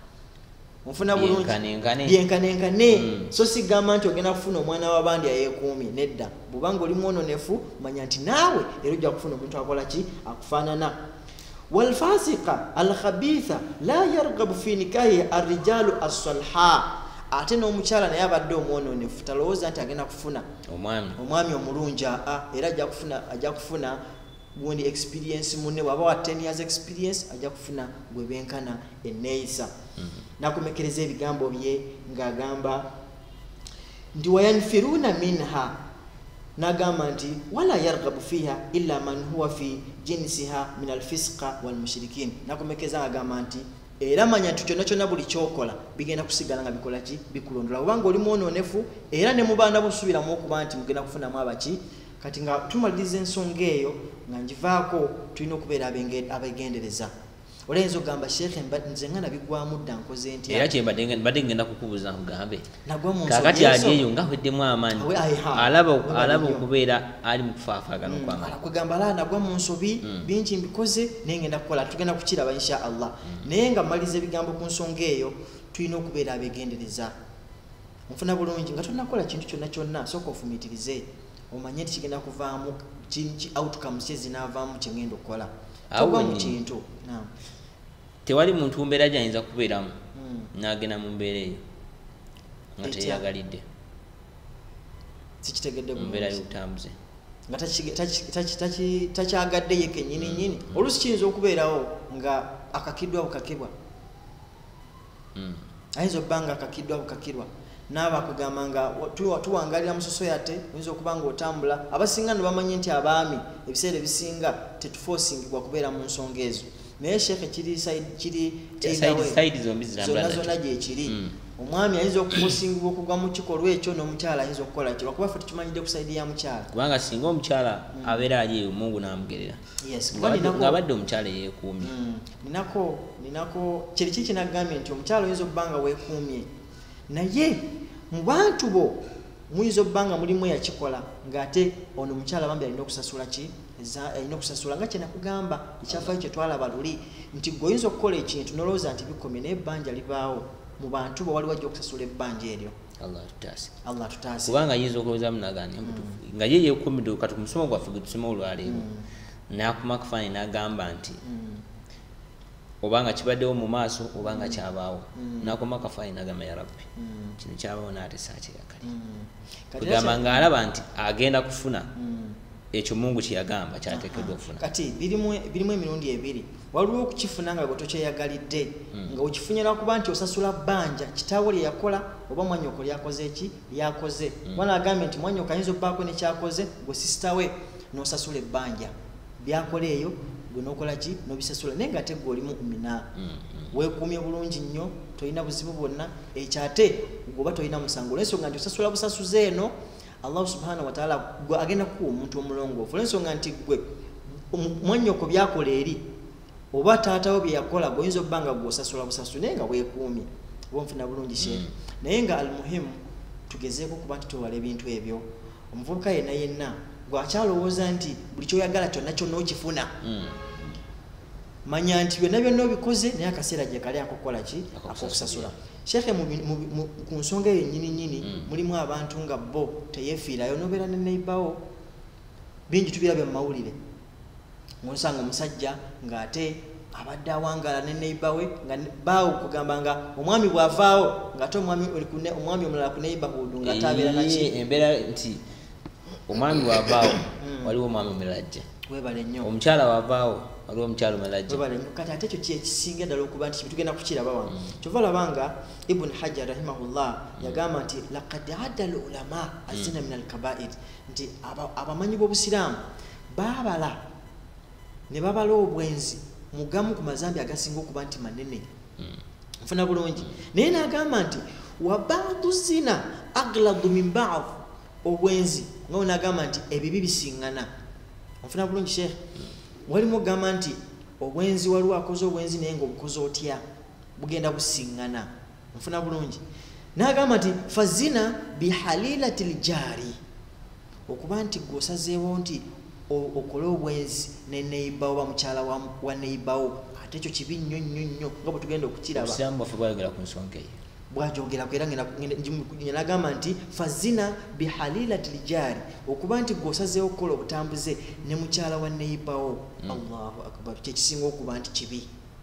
[SPEAKER 4] mufuna bulungi byenkanenkane. So sigamba nti ogenda kufuna omwana w'abandi ayeekuumye, nedda. Bw'obanga oli mwononefu manya nti naawe era ojja kufuna omuntu akola ki akufaanana. Walfasiqa alkhabitha la yarghabu fi nikahi arrijalu as-salha, ate n'omukyala naye abadde omwononefu talowooza nti agenda kufuna
[SPEAKER 3] omwami
[SPEAKER 4] omwami omulungi aa era ajja kufuna ajja kufuna gundi experience munne bw'aba wa ten years experience ajja kufuna gwe benkana enneeyisa. Nakomekereza ebigambo bye ng'agamba nti wayanfiruna minha, n'agamba nti wala yarghabu fiha illa man huwa fi jinsiha min alfisqa walmushrikin. Nakomekeza ng'agamba nti era manya nti kyonna kyonna buli kyokola bigenda kusigala nga bikola ki bikulondola. Obanga oli mwononefu era ne mubaana busubiramu okuba nti mugenda kufunamu abaki. Kati nga tumaliriza ensonga eyo nga ngivaako tulina okubeera abegendereza. Olayinza okugamba sheekhe nze nga nabigwamu dda nkoze ntya
[SPEAKER 3] era kyembadde ngenda kukubuuza nkugambe
[SPEAKER 4] nagwa mu
[SPEAKER 3] kaakati ali eyo nga weddemu amaanyi alaba okubeera ali mu kufaafaagana okwamaanyi
[SPEAKER 4] kugamba ala nagwa mu nsobi bingi mbikoze naye ngenda kukola tugenda kukiraba insha Allah. Naye nga mmaliza ebigambo ku nsonga eyo tulina okubeera abegendereza. Nfuna bulungi nga tonakola kintu kyonna kyonna sooka ofumiitirize omanye nti kigenda kuvaamu ki outcomes kye zinaavaamu kye ngenda okukola togwa mu kintu.
[SPEAKER 3] Tewali muntu mbeera gyayinza kubeeramu n'agenda mu mbeera eyo nga teyagalidde
[SPEAKER 4] sikitegedde
[SPEAKER 3] mbeera y'obutambuze
[SPEAKER 4] nga takyagadde ye kennyini nnyini oluusi kiyinza okubeerawo nga akakiddwa bukakibwa ayinza okuba nga akakiddwa bukakirwa naaba akugamba nga tuwangalira musoso yate oyinza okuba nga otambula abasinga ne bamanyi nti abaami ebiseera ebisinga tetufoosingibwa kubeera mu nsonga ezo naye sheekhe kiri zonna zonna gyekiri omwami ayinza okufoosingibwa okugwa mu kikolwa ekyo n'omukyala ayinza okukola ki lwakuba ffe tukimanyidde ku sayidi ya mukyala
[SPEAKER 3] kubanga singa omukyala abeera ali eyo mungu n'amugerera ng'abadde omukyala yeekuumye
[SPEAKER 4] ninako ninako kiriki kinagambye nti omukyala oyinza okuba nga weekuumye naye mu bantu bo muyinza okuba nga mulimu eyakikola ng'ate ono omukyala bambi alina okusasula ki alina okusasula nga kyenakugamba ekyafaayo kyetwalaba luli nti gwe oyinza okukola ekintu nolowooza nti bikomye naye ebbanja libaawo mu bantu bo wali wajja okusasula ebbanja eryo allah tutaase
[SPEAKER 3] kubanga ayinza okulowooza munagani nga ye yeekuumidde kati ku musomo gwaffe gwe tusoma olwaleero n'akuma akafaananyi n'agamba nti obanga kibaddewo mu maaso obanga kyabaawo n'akuma akafaananyi n'agamba ya rabbi kino kyabaawo n'ate saakyeyagali kugamba ng'alaba nti agenda kufuna ekyo mungu kyeyagamba kyateekeddwa okufuna
[SPEAKER 4] kati birimu emirundi ebiri waliwo okukifuna nga gwe tokyeyagalidde nga okifunye lwakuba nti osasula bbanja kitaawo lye yakola oba mwanyoko lyakoze eki lyakoze bwana agambye nti mwanyoko ayinza okubaako nekyakoze gwe sisita we n'osasula ebbanja byakola eyo gwe n'okola ki n'obisasula naye nga te gwe olimu mina weekuumye bulungi nnyo tolina buzibu bwonna ekyate gweoba tolina musango olw'ensonga nti osasula busasuze eno Allah subhanahu wa ta'ala gwe agenda kuwa omuntu omulongoofu olw'ensonga nti gwe mwanyoko byakola eri oba taatawo bye yakola gwe oyinza okuba nga gw'osasula busasula naye nga weekuumye oba nfuna bulungi sheekhe naye nga almuhimu tugezeeko kuba nti twewala ebintu ebyo omuvubuka yenna yenna gwakyalowooza nti buli kyoyagala kyonna kyonna okifuna manya nti byonna byonna obikoze naye akaseera gye kali akokukola ki akokusasula sheekhe ku nsonga eyo nyini nyini mulimu abantu nga bo teyeefiirayo nobeera ne neibawo bingi tubirabye mu mawulire ng'osanga omusajja ng'ate abadde awangala ne neibawe nga baawo kugamba nga omwami bw'avaawo ng'ate omwami omulala ku neighborhood ng'ate abeera naki
[SPEAKER 3] embeera nti omwami bw'avaawo waliwo omwami omulala ajja
[SPEAKER 4] webale nnyo
[SPEAKER 3] omukyala wavaawo waliwo omukyala omulala ajja
[SPEAKER 4] webale nnyo kati ate ekyo kyekisinga ddala okuba nti tugenda kukiraba wano kyova labanga ibn hajar rahimahullah yagamba nti laqad adda al ulama azina min al kabair nti abamanyi b'obusiraamu baabala ne babala obwenzi mugamu ku mazambi agasinga okuba nti manene nfuna bulungi naye n'agamba nti wa ba'du zina agladu min ba'd obwenzi nga n'agamba nti ebibi bisiŋŋana nfuna bulungi sheekh walimu ogamba nti obwenzi waliwo akoze obwenzi naye ng'obukoze otya bugenda busiŋŋana nfuna bulungi n'agamba nti fazina bihalilati ljari okuba nti gweosazeewo nti okole obwenzi ne neibawo ba mukyala wa neibawo ate ekyo kibi nnyo nnyo nnyo nga bwe tugenda okukiraba
[SPEAKER 3] obusiraamu bwaffe bwayogera ku nsonga eyo
[SPEAKER 4] bwajogeraku era nagamba nti fazina bihalilati ljari okuba nti gweosazeewo okukola obutambuze ne mukyala wa neibawo allahu akbar kyekisinga okuba nti kibi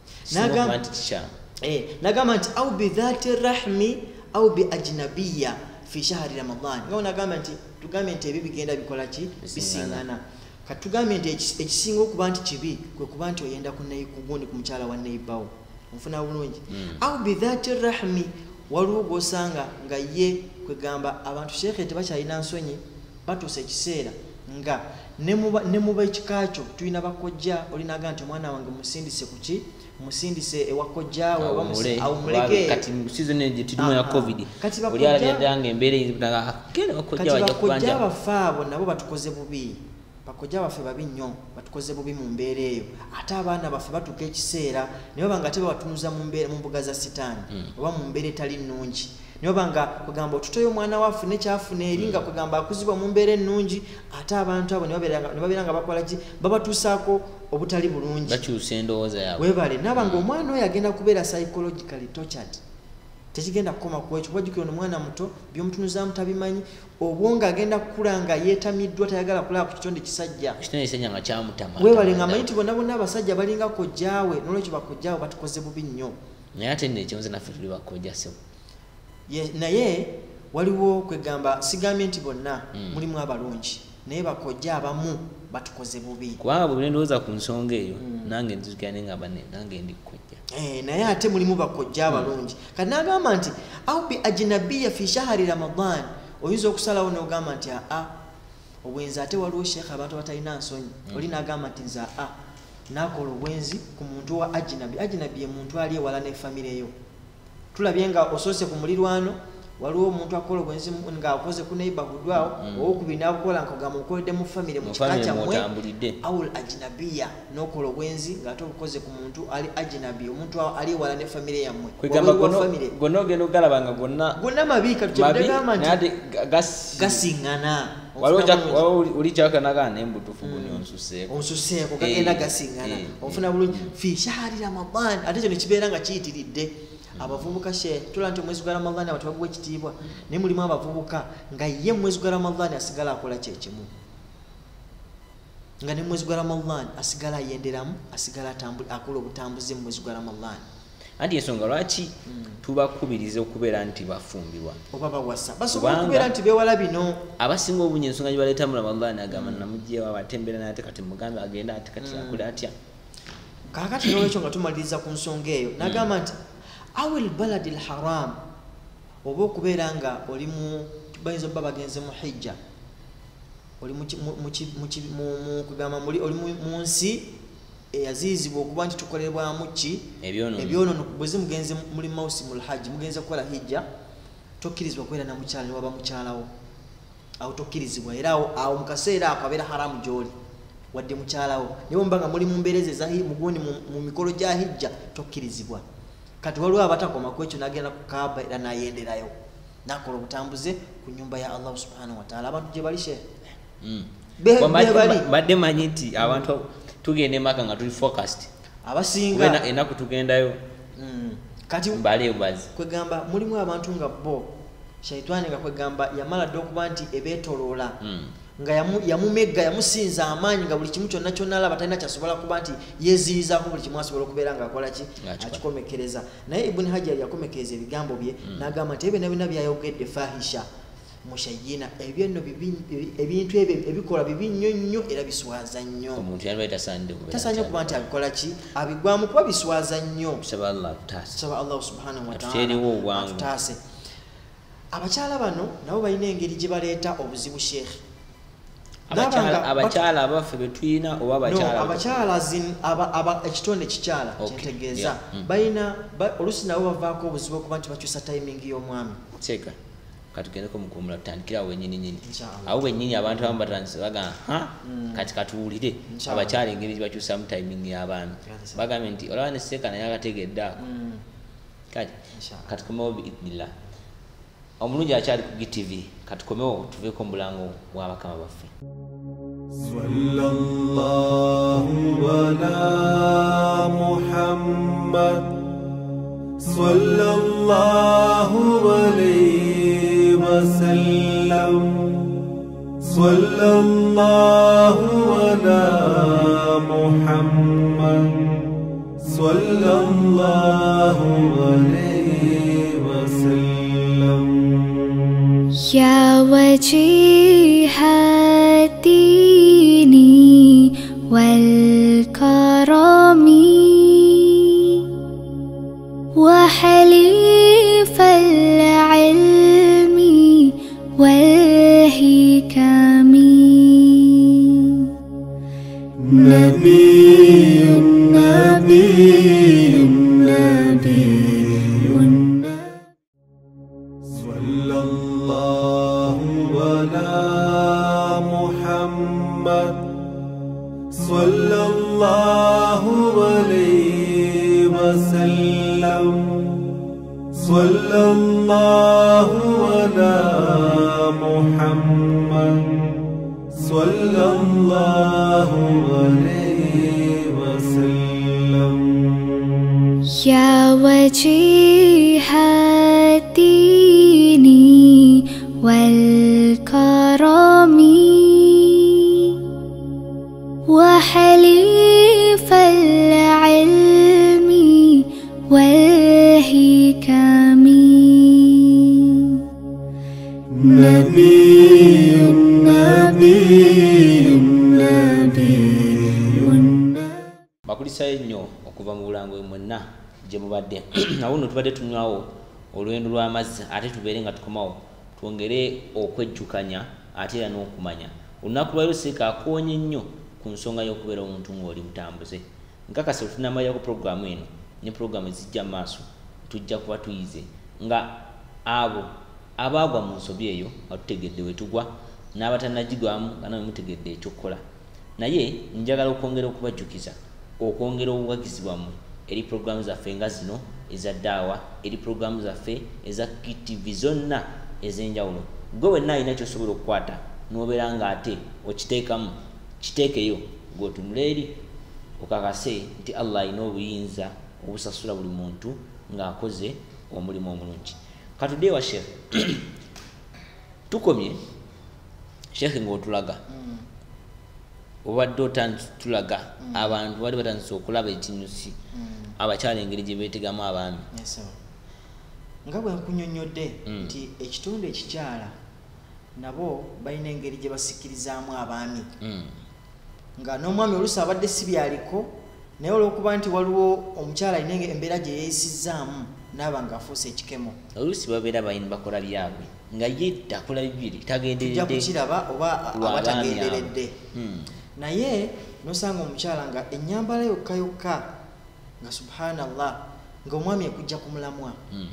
[SPEAKER 4] nagamba nti au bidhati rahmi au bi ajnabiya fi shahri ramadan nga nagamba nti tugambe nti ebyo bigenda bikola ki bisiŋŋana katugambye nti ekisinga okuba nti kibi kwe kuba nti oyenda kugundi ku mukyala wa neibawo nfuna bulungi au bidhati rahmi waliwo gwosanga nga ye kwegamba abantu sheekhe tebakyalina nsonyi batuusa ekiseera nga ne muba ekikakyo tulina bakojja olinaga nti omwana wange musindise kuki musindise ewakojjaawe
[SPEAKER 3] awumulekekati season ejo tulimu ya covid oli alabyadanga embeera eyizibutaga kene bakojja bajja kubanja
[SPEAKER 4] bakojja baffe abo nabo batukoze bubi bakojja baffe babi nnyo batukoze bubi mu mbeera eyo ate abaana baffe batuuka ekiseera ne baba nga tebabatunuza mu mbuga za sitaani oba mu mbeera etali nnungi ne baba nga kugamba otutoyo omwana waffe nekyafuna eri nga kugamba akuzibwa mu mbeera ennungi ate abantu abo ne babeera nga bakola ki babatuusaako obutali bulungi
[SPEAKER 3] bakyusa endowooza yaabwe
[SPEAKER 4] webale naba nga omwana oyo agenda kubeera psychologically tortured tekigenda kukoma ku ekyo bwajjukira ono omwana muto byomutunuzaamu tabimanyi obwo nga agenda kukula nga yeetamiddwa tayagala kulaba ku kitonde kisajja webale nga amanyi nti bonna bonna abasajja balinga kojjaawe n'olwekyo bakojjaawe batukoze bubi nnyo
[SPEAKER 3] naye ate nno ekyonze naffe tuli bakojja sebo
[SPEAKER 4] naye waliwo kwegamba sigambye nti bonna mulimu abalungi naye bakojja abamu batukoze bubi
[SPEAKER 3] kubanga bwe ndowooza ku nsonga eyo nange nzijukira ne ngamba nange ndi kkojja
[SPEAKER 4] eh naye ate mulimu bakojja abalungi kati nagamba nti au bi ajnabiya fi shahri ramadan oyinza okusalawo n'ogamba nti aa obwenzi ate waliwo sheekha abantu batalina nsonyi oli nagamba nti nze aa nakola obwenzi ku muntu wa ajnabi ajnabi ye muntu ali ewala ne famire yo tulabye nga osoose ku mulirwano waliwo omuntu akola obwenzi nga akoze ku neighborhood awo owokubiri nabukola nkogamba okoledde mu famire mu kika kyammwe awul ajnabiya n'okola obwenzi ng'ate obukoze ku muntu ali ajnabi omuntu ali ewala ne famire yammwe
[SPEAKER 3] kwegamba gonna ogenda ogalaba nga gonna
[SPEAKER 4] gonna mabi katugamba nti gasiŋŋana
[SPEAKER 3] oli kyakanagaa nembutufu guni onsuseeko
[SPEAKER 4] onsuseeko gagenda gasiŋŋana ofuna bulungi fi shahri ramadan ate kino kibeera nga kiyitiridde abavubuka she tula nti omwezi gwa ramadhani abantu baguwa ekitiibwa naye mulimu abavubuka nga ye mwezi gwa ramadhani asigala akola kyekimu nga ne mwezi gwa ramadhani asigala ayenderamu asigala akola obutambuzi mu mwezi gwa ramadhani
[SPEAKER 3] anti ensonga lwaki tubakubiriza okubeera nti bafumbirwa
[SPEAKER 4] oba bawasa basobola okubeera nti bewala bino
[SPEAKER 3] abasinga obungi ensonga gye baleeta mu ramadhani agamba namugyewo abatembera naye ate kati mugambe agenda ate kati akole atya
[SPEAKER 4] kaakati n'olwekyo nga tumaliriza ku nsonga eyo nagamba nti awil baladi alharam oba okubeera nga oli mu bayinza oba bagenze mu hijja oli mukugamba oli mu nsi eyaziizibwa okuba nti tukolerwamu ki ebyonoono bwezi mugenze muli mausimul hajji mugenze kukola hijja tokkirizibwa kubeera na mukyala ne waba mukyalawo awo tokkirizibwa era awo mu kaseera ako abeera haramu gy'oli wadde mukyalawo naye mubanga muli mu mbeereza mugundi mu mikolo gya hijja tokkirizibwa kati waliwo abatakoma ku ekyo nagenda ku kaaba era nayenderayo nakola obutambuze ku nyumba ya Allah subhanahu wa ta'ala abantu gye bali shehe
[SPEAKER 3] badde manyi nti abantu tugenda emaka nga tuli focused
[SPEAKER 4] abasinga
[SPEAKER 3] enaku tugendayo
[SPEAKER 4] kati
[SPEAKER 3] mbalebazi
[SPEAKER 4] kwegamba mulimu abantu nga bo shaitani nga kwegamba yamala dde okuba nti ebeetoloola nga yamumegga yamusinza amaanyi nga buli kimu kyonna kyonna alaba talina kyasobola kuba nti yeziyizaako buli kimu asobola okubeera ng'akola ki akikomekereza naye ibuni hajar yakomekereza ebigambo bye n'agamba nti ebyo byonna byayogedde fahisha mushayina ebyenno ebintu ebyo ebikola bibi nnyo nnyo era biswaza nnyo
[SPEAKER 3] omuntu yalwaye
[SPEAKER 4] tasaanye okuba nti abikola ki abigwamu kuba biswaza nnyo
[SPEAKER 3] tusaba Allah
[SPEAKER 4] subhanahu wa ta'ala atutaase abakyala bano nabo balina engeri gye baleeta obuzibu sheekhe
[SPEAKER 3] abakyala abaffe betulina oba
[SPEAKER 4] abakyala ekitonde kikyala kyentegeeza balina olusi nabo bavaako obuzibu okuba nti bakyusa timing y'omwami
[SPEAKER 3] teeka katugendeko mukumula tutandikira awo wenyini nyini awo wenyini abantu abamu batandise bagamba kati katuwulire abakyala engeri gye bakyusamu timing y'abaami bagambye nti olaba ne seeka naye akategedde ako kati katukomewo biidnillah omulungi akyali ku G T V katukomewo tuveeko mu bulango bwa bakama baffe
[SPEAKER 1] sallallahu ala muhammad sallallahu alayhi wa sallam sallallahu ala muhammad sallallahu alayhi wa sallam
[SPEAKER 2] يا وجيه الدين والكرم وحليف العلم والحكم نبي نبي نبي
[SPEAKER 1] صلى الله عليه وسلم صلى الله على محمد صلى الله عليه وسلم
[SPEAKER 2] يا وجيه الدين والكرم وحليف العلم والحكم نبي نبي نبي
[SPEAKER 3] bakulisayo nnyo okuva mu bulangwe mwenna gye mubadde awo nno tubadde tunywawo olwendo lw'amazzi ate tubeere nga tukomawo twongere okwejjukanya ate era n'okumanya olunaku lwaliro seeka akoonye nnyo ku nsonga y'okubeera omuntu ng'oli mutambuze nkakasa tunamalirako puroguramu eno ne puroguramu ezijja mu maaso tujja kuba tuyize nga abo abaagwa mu nsobi eyo nga tutegedde we tugwa n'abatannagigwamu nga nawe mutegedde ekyokukola naye njagala okwongera okubajjukiza okwongera obuwagizi bwammwe eri puroguramu zaffe nga zino eza ddaawa eri puroguramu zaffe eza K T V zonna ez'enjawulo gwe wenna alina kyosobola okukwata n'obeera nga ate okiteekamu kiteekeyo ng'otunula eri okakase nti Allah alina obuyinza obusasula buli muntu ng'akoze omulimu omulungi katudde wa Sheikh tukomye Sheikh ng'otulaga obadde otantulaga abantu bali batandise okulaba ekinyusi abakyala engeri gye beetegamu abaami
[SPEAKER 4] nga bwe nkunyonnyodde nti ekitundu ekikyala nabo balina engeri gye basikirizaamu abaami nga n'omwami oluusi abadde si byaliko naye olw'okuba nti waliwo omukyala alina embeera gye yeeyisizaamu naaba ng'afuuse ekikemo
[SPEAKER 3] oluusi babeera balina bakola byabwe nga ye takola bibiri tagenderedde
[SPEAKER 4] tujja kukiraba oba abatagenderedde naye nosanga omukyala nga ennyambala yokka yokka nga subhanallah ng'omwami ekujja ku mulamwa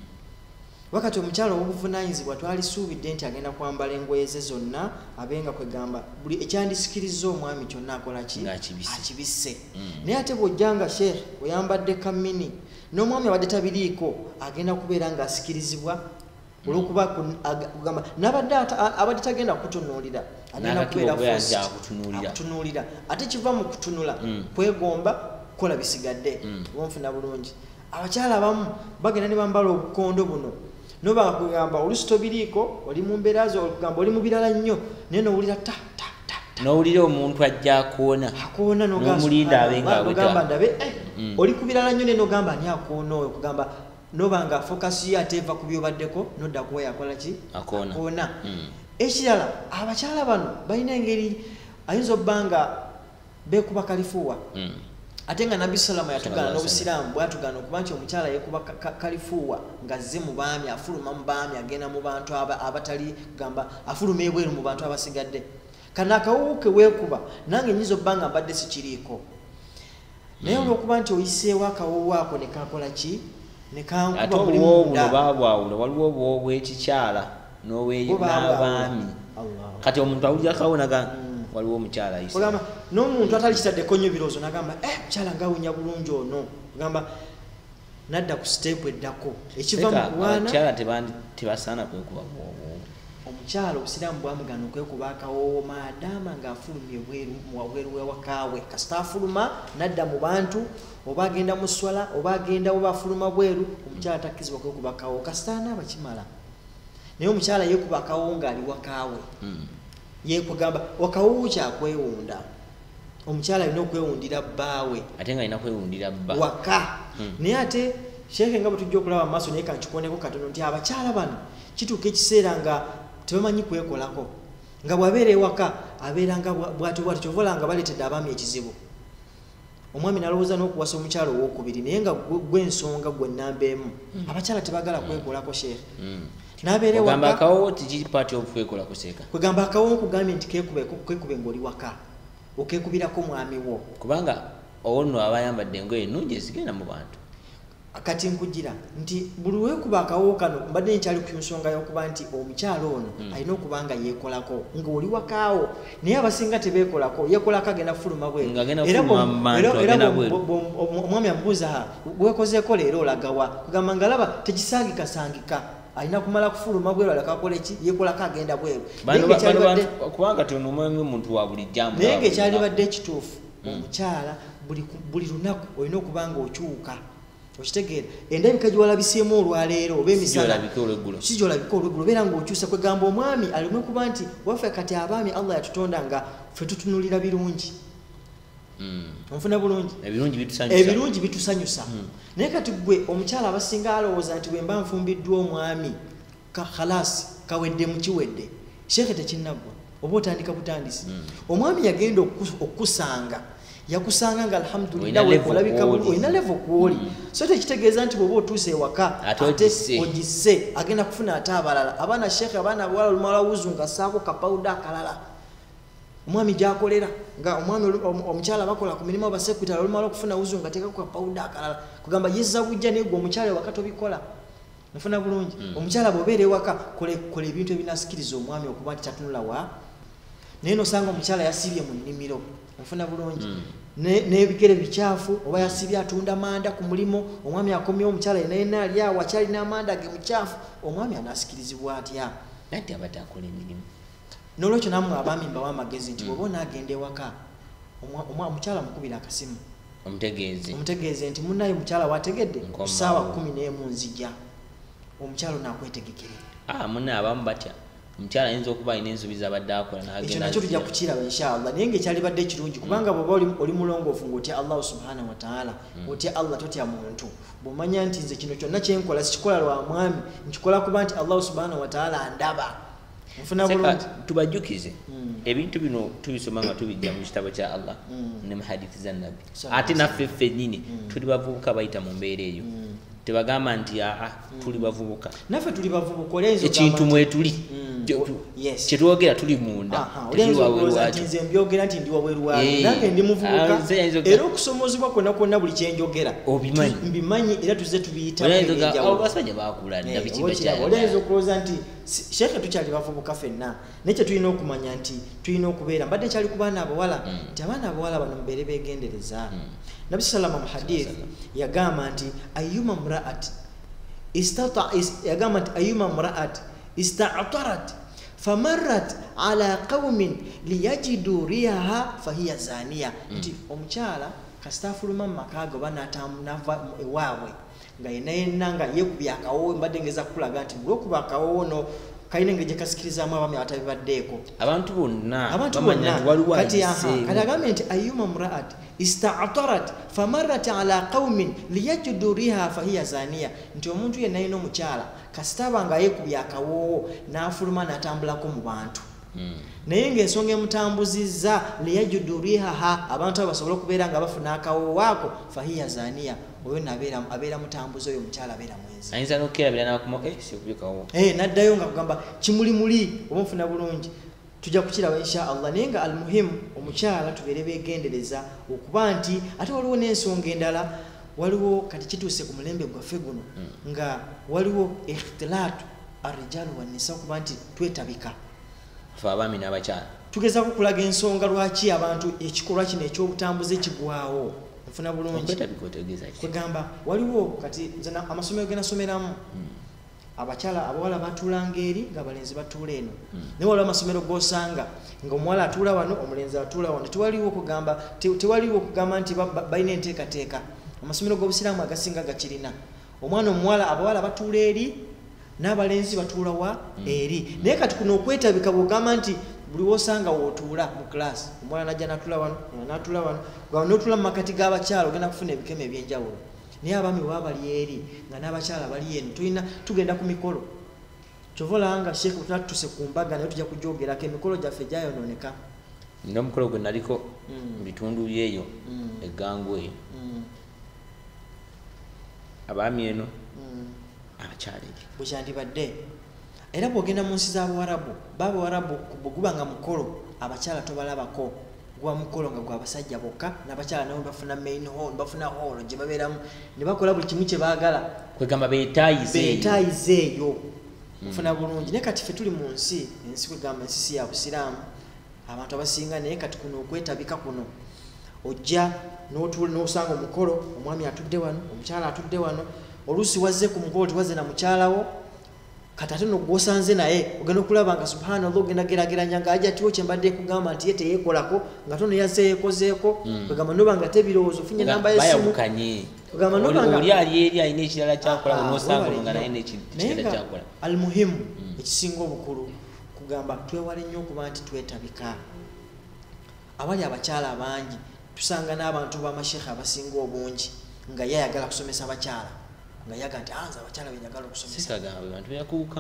[SPEAKER 4] wakati omukyala ow'obuvunaanyizibwa twalisuubidde nti agenda kwambala engoye ze zonna abenga kwegamba buli ekyandisikiriza omwami kyonna akola ki akibisse naye ate bw'ojja nga Sheikh oyambadde kamini n'omwami abadde tabiriiko agenda kubeera ng'asikirizibwa olwokuba kugamba n'abadde abadde tagenda kutunuulira agenda kubeera akutunuulira ate kiva mu kutunula kwegomba kukola bisigadde bonfuna bulungi abakyala abamu bagenda ne bambala obukondo buno noba kugamba oluusi tobiriiko oli mu mbeera zo okugamba oli mu birala nnyo naye n'owulira ta ta ta
[SPEAKER 3] n'owulira omuntu ajja akoona
[SPEAKER 4] akoona
[SPEAKER 3] n'omulinda abenga
[SPEAKER 4] nogamba ndabe oli ku birala nnyo naye n'ogamba ani akoona oyo kugamba noba nga fokasi ye ate eva ku byobaddeko nodda kuwa yakola ki akoona ekirala abakyala bano balina engeri ayinza obba nga beekuba kalifuuwa ate nga nabbi salama yatugana n'obusiraamu bwatugana okuba nti omukyala yeekuba kalifuuwa ng'azze mu baami afuluma mu baami agenda mu bantu abatali gamba afuluma ebweru mu bantu abasigadde kana akawuwu ke weekuba nange nnyinza obba nga mbadde sikiriiko naye olw'okuba nti oyiseewo akawuwu ako ne kakola ki ne kankuba buli munda
[SPEAKER 3] baabwawula waliwo obw'ekikyala n'obw'abaami kati omuntu awulira kawonaga waliwo omukyala
[SPEAKER 4] ogamba n'omuntu atali kitaddeko nnyo birowoozo nagamba eh mukyala ngawunya bulungi ono gamba nadda ku siteepu eddako ekiva mu kuwaana
[SPEAKER 3] abakyala tebasaana kwekuba
[SPEAKER 4] omukyala obusiraamu bwamugana okwekuba akawoowo maadaama ng'afulumye wabweru wewakaawe kasita afuluma nadda mu bantu oba agenda mu swala oba agenda oba afuluma bweru omukyala takkizibwa kwekuba akawoowo kasita anaaba kimala naye omukyala yeekuba akawoowo ng'ali wakaawe yekugamba wakawuwu kyakwewunda omukyala alina okwewundira bbaawe
[SPEAKER 3] ate nga alina kwewundira bba
[SPEAKER 4] waka naye ate Sheikh nga bwe tujja okulaba mu maaso naye kankikuoneko katono nti abakyala bano kituuka ekiseera nga tebamanyi kwekolako nga bw'abeera ewaka abeera nga bw'atyo bw'atyo kyovola nga baleetedde abaami ekizibu omwami nalowooza n'okuwasa omukyala owokubiri naye nga gw'ensonga gwe nnamba emu abakyala tebagala kwekolako Sheikh nabeere waka
[SPEAKER 3] ogamba akawo tigi part of kwekola kuseeka
[SPEAKER 4] kugamba akawo kugambye nti kekube kekube ng'oli waka okekubirako mwami wo
[SPEAKER 3] kubanga owonno abayambadde engoye ennungi ezigenda mu bantu
[SPEAKER 4] kati nkujira nti buli weekuba akawo kano mbadde nkyali ku nsonga y'okuba nti omukyalo ono alina okuba nga yeekolako ng'oli wakaawo naye abasinga tebeekolako yeekolako agenda kufuluma bweru era omwami amubuuza weekozeeko leero olagawa kugamba nga laba tegisangikasangika alina kumala kufuluma bweru alakakola eki yeekolako agenda bweru
[SPEAKER 3] kubanga tonomwami omuntu wa buli jambo
[SPEAKER 4] naye ng'ekyalibadde ekituufu omukyala buli lunaku olina okuba nga okyuka okitegeera endabika gyewalabiseemu olwaleero oba emisala si gyolabika olweggulo obeera ng'okyusa kwegamba omwami alimu kuba nti waffe kati abaami Allah yatutonda nga ffe tutunulira birungi onfuna bulungi ebirungi bitusanyusa naye kati gwe omukyala abasinga alowooza nti bwe mba nfumbiddwa omwami khalasi kawedde mu kiwedde sheekhe tekinnagwa oba otandika butandisi omwami yagenda okusanga yakusanga nga alhamdulillah wekolabika olina levo kuoli so tekitegeeza nti bwoba otuuse ewaka ate ogisse agenda kufuna ate abalala abaana sheekhe abaana abawala olumala wuzu nga saako kapawuda akalala omwami gyakolera nga omwami omukyala bakola ku mirimu abasekutale olumala okufuna wuzu nga teekaku kapawuda akalala kugamba yezza bujja naye gwe omukyala ewaka tobikola nfuna bulungi omukyala bw'obeera ewaka kola ebintu ebinasikiriza omwami okuba nti tatunula wa naye nosanga omukyala yasibye mu nnimiro nfuna bulungi n'ebigere bikyafu oba yasibye atunda manda ku mulimu omwami akomyewo omukyala yenayena ali awo akyalina amanda ge mukyafu omwami anasikirizibwa atya
[SPEAKER 3] nti abadde akola emirimu
[SPEAKER 4] n'olwekyo nammwe abaami mbawa amagezi nti bw'oba onaagenda ewaka omukyala mukubira akasimu
[SPEAKER 3] omutegeeze
[SPEAKER 4] omutegeeze nti munnaye mukyala wategedde ku ssaawa kumi n'emu nzija omukyala onakwetegekere
[SPEAKER 3] munnaye abamu batya omukyala ayinza okuba alina ensobi zabadde akola
[SPEAKER 4] ekyo nakyo tujja kukiraba inshallah naye ngaekyalibadde ekirungi kubanga bw'oba oli mulongoofu ng'otya Allah subhanahu wa ta'ala otya Allah totya muntu bw'omanya nti nze kino kyonna kyenkola sikikola lwa mwami nkikola kuba nti Allah subhanahu wa ta'ala andaba nfuna bulungi
[SPEAKER 3] tubajjukize ebintu bino tubisoma nga tubijja mu kitabo kya Allah ne mu hadithi za nabbi ate naffe ffennyini tuli bavubuka bayita mu mbeera eyo tebagamba nti aa tuli bavubuka
[SPEAKER 4] naffe tuli bavubuka olenzo
[SPEAKER 3] ekintu mwetuli kyetwogera tuli munda
[SPEAKER 4] nze mbyogera nti ndi wabweru wange nange ndi muvubuka era okusomozebwa kwonna kwonna buli kyenjogera mbimanyi era tuze
[SPEAKER 3] tubiyitaabasajja bakula
[SPEAKER 4] olenza okulowooza nti sheekhe tukyali bavubuka ffenna naye kyetulina okumanya nti tulina okubeera mbadde kyali ku baana abawala nti abaana abawala bano mubeere beegendereza nabi salama mu hadith yagamba nti ayuma mraat istata yagamba nti ayuma mraat ista'tarat famarrat ala qaumin liyajidu riyaha fahiya zaniya nti omukyala kasitafuluma mu maka ge oba n'atambunava ewaabwe nga yena yenna nga yeekubya akawoowo mbadde ngeza kukulaga nti olwokuba akawoowo no kalina engeri gye kasikirizaamu abaami abatabibaddeeko
[SPEAKER 3] abantu bonna
[SPEAKER 4] abantu bonna kati kati agambe nti ayuma mraat ista'tarat famarrat ala qaumin liyajidu riha fahiya zaniya nti omuntu yenna yina omukyala kasitaba nga yeekubya akawoowo n'afuluma n'atambulako mu bantu naye ng'ensonga emutambuzizza liyajidu rihaha abantu abo basobole okubeera nga bafuna akawoowo ako fahiya zaniya oyo abeera mutambuzi oyo omukyala abeera mwenzi
[SPEAKER 3] ayinza n'okukera nakuma sikubikawo
[SPEAKER 4] n'addayo nga kugamba kimulimuli oba nfuna bulungi tujja kukiraba insha Allah naye nga almuhimu omukyala tubeere beegendereza okuba nti ate waliwo n'ensonga endala waliwo kati kituuse ku mulembe gwaffe guno nga waliwo ikhtilaatu arrijalu wannisa okuba nti twetabika
[SPEAKER 3] fe abaami n'abakyala
[SPEAKER 4] tugezaako okulaga ensonga lwaki abantu ekikolwa kino ekyobutambuzi kigwawo nfuna bulungi kwegamba waliwo kati amasomero ge nasomeramu abakyala abawala batuulanga eri nga abalenzi batuula eno naye waliwo amasomero g'osanga nga omuwala atuula wano omulenzi atuula wano tewaliwo okugamba tewaliwo okugamba nti balina enteekateeka amasomero g'obusiraamu agasinga gakirina omwana omuwala abawala batuula eri n'abalenzi batuula wa eri naye kati kuno okwetabika bw'ogamba nti buli wosanga wootuula mu class omwana najja n'atuula wano n'atuula wano gwa n'otuula mu makati g'abakyala ogenda kufuna ebikemo eby'enjawulo naye abaami baba bali eri nga n'abakyala bali eno tulina tugenda ku mikolo kyova olanga sheekh tutatuse ku mbaga naye tujja kujoogerako emikolo gyaffe gyayonooneka
[SPEAKER 3] n'omukolo gwe naliko mu bitundu byeyo eggangu eyo abaami eno abakyala eri
[SPEAKER 4] bwekyandibadde era bw'ogenda mu nsi z'abawarabu baabawarabu bwe guba nga mukolo abakyala tobalabako gwa mukolo nga gwabasajja bokka n'abakyala nabo bafuna main hall bafuna hall gye babeeramu ne bakola buli kimu kye baagala
[SPEAKER 3] kwegamba beetaayize
[SPEAKER 4] eyo ofuna bulungi naye kati ffe tuli mu nsi ensi kwegamba ensi si ya busiraamu abantu abasinga naye kati kuno okwetabika kuno ojja n'osanga omukolo omwami atudde wano omukyala atudde wano oluusi wazze ku mukolo tiwazze na mukyalawo kati ate nogwosanze naye ogenda okulaba nga subhanallah ogenda gerageranya nga ajja tiwo kyembadde kugamba nti ye teyeekolako nga tono yazze yeekozeeko kwegamba noba nga tebirowoozo ofunye namba y'essimu
[SPEAKER 3] oli ali eri alina ekirala kyakola nosanga nga naye nekirala kyakola
[SPEAKER 4] almuhimu ekisinga obukulu kugamba twewale nnyo okuba nti twetabika abali abakyala abangi tusanga n'abantu b'amashekhe abasinga obungi nga ye ayagala kusomesa abakyala nga yaga nti anza abakyala benyagala okusomesa
[SPEAKER 3] abantu beyakuukamu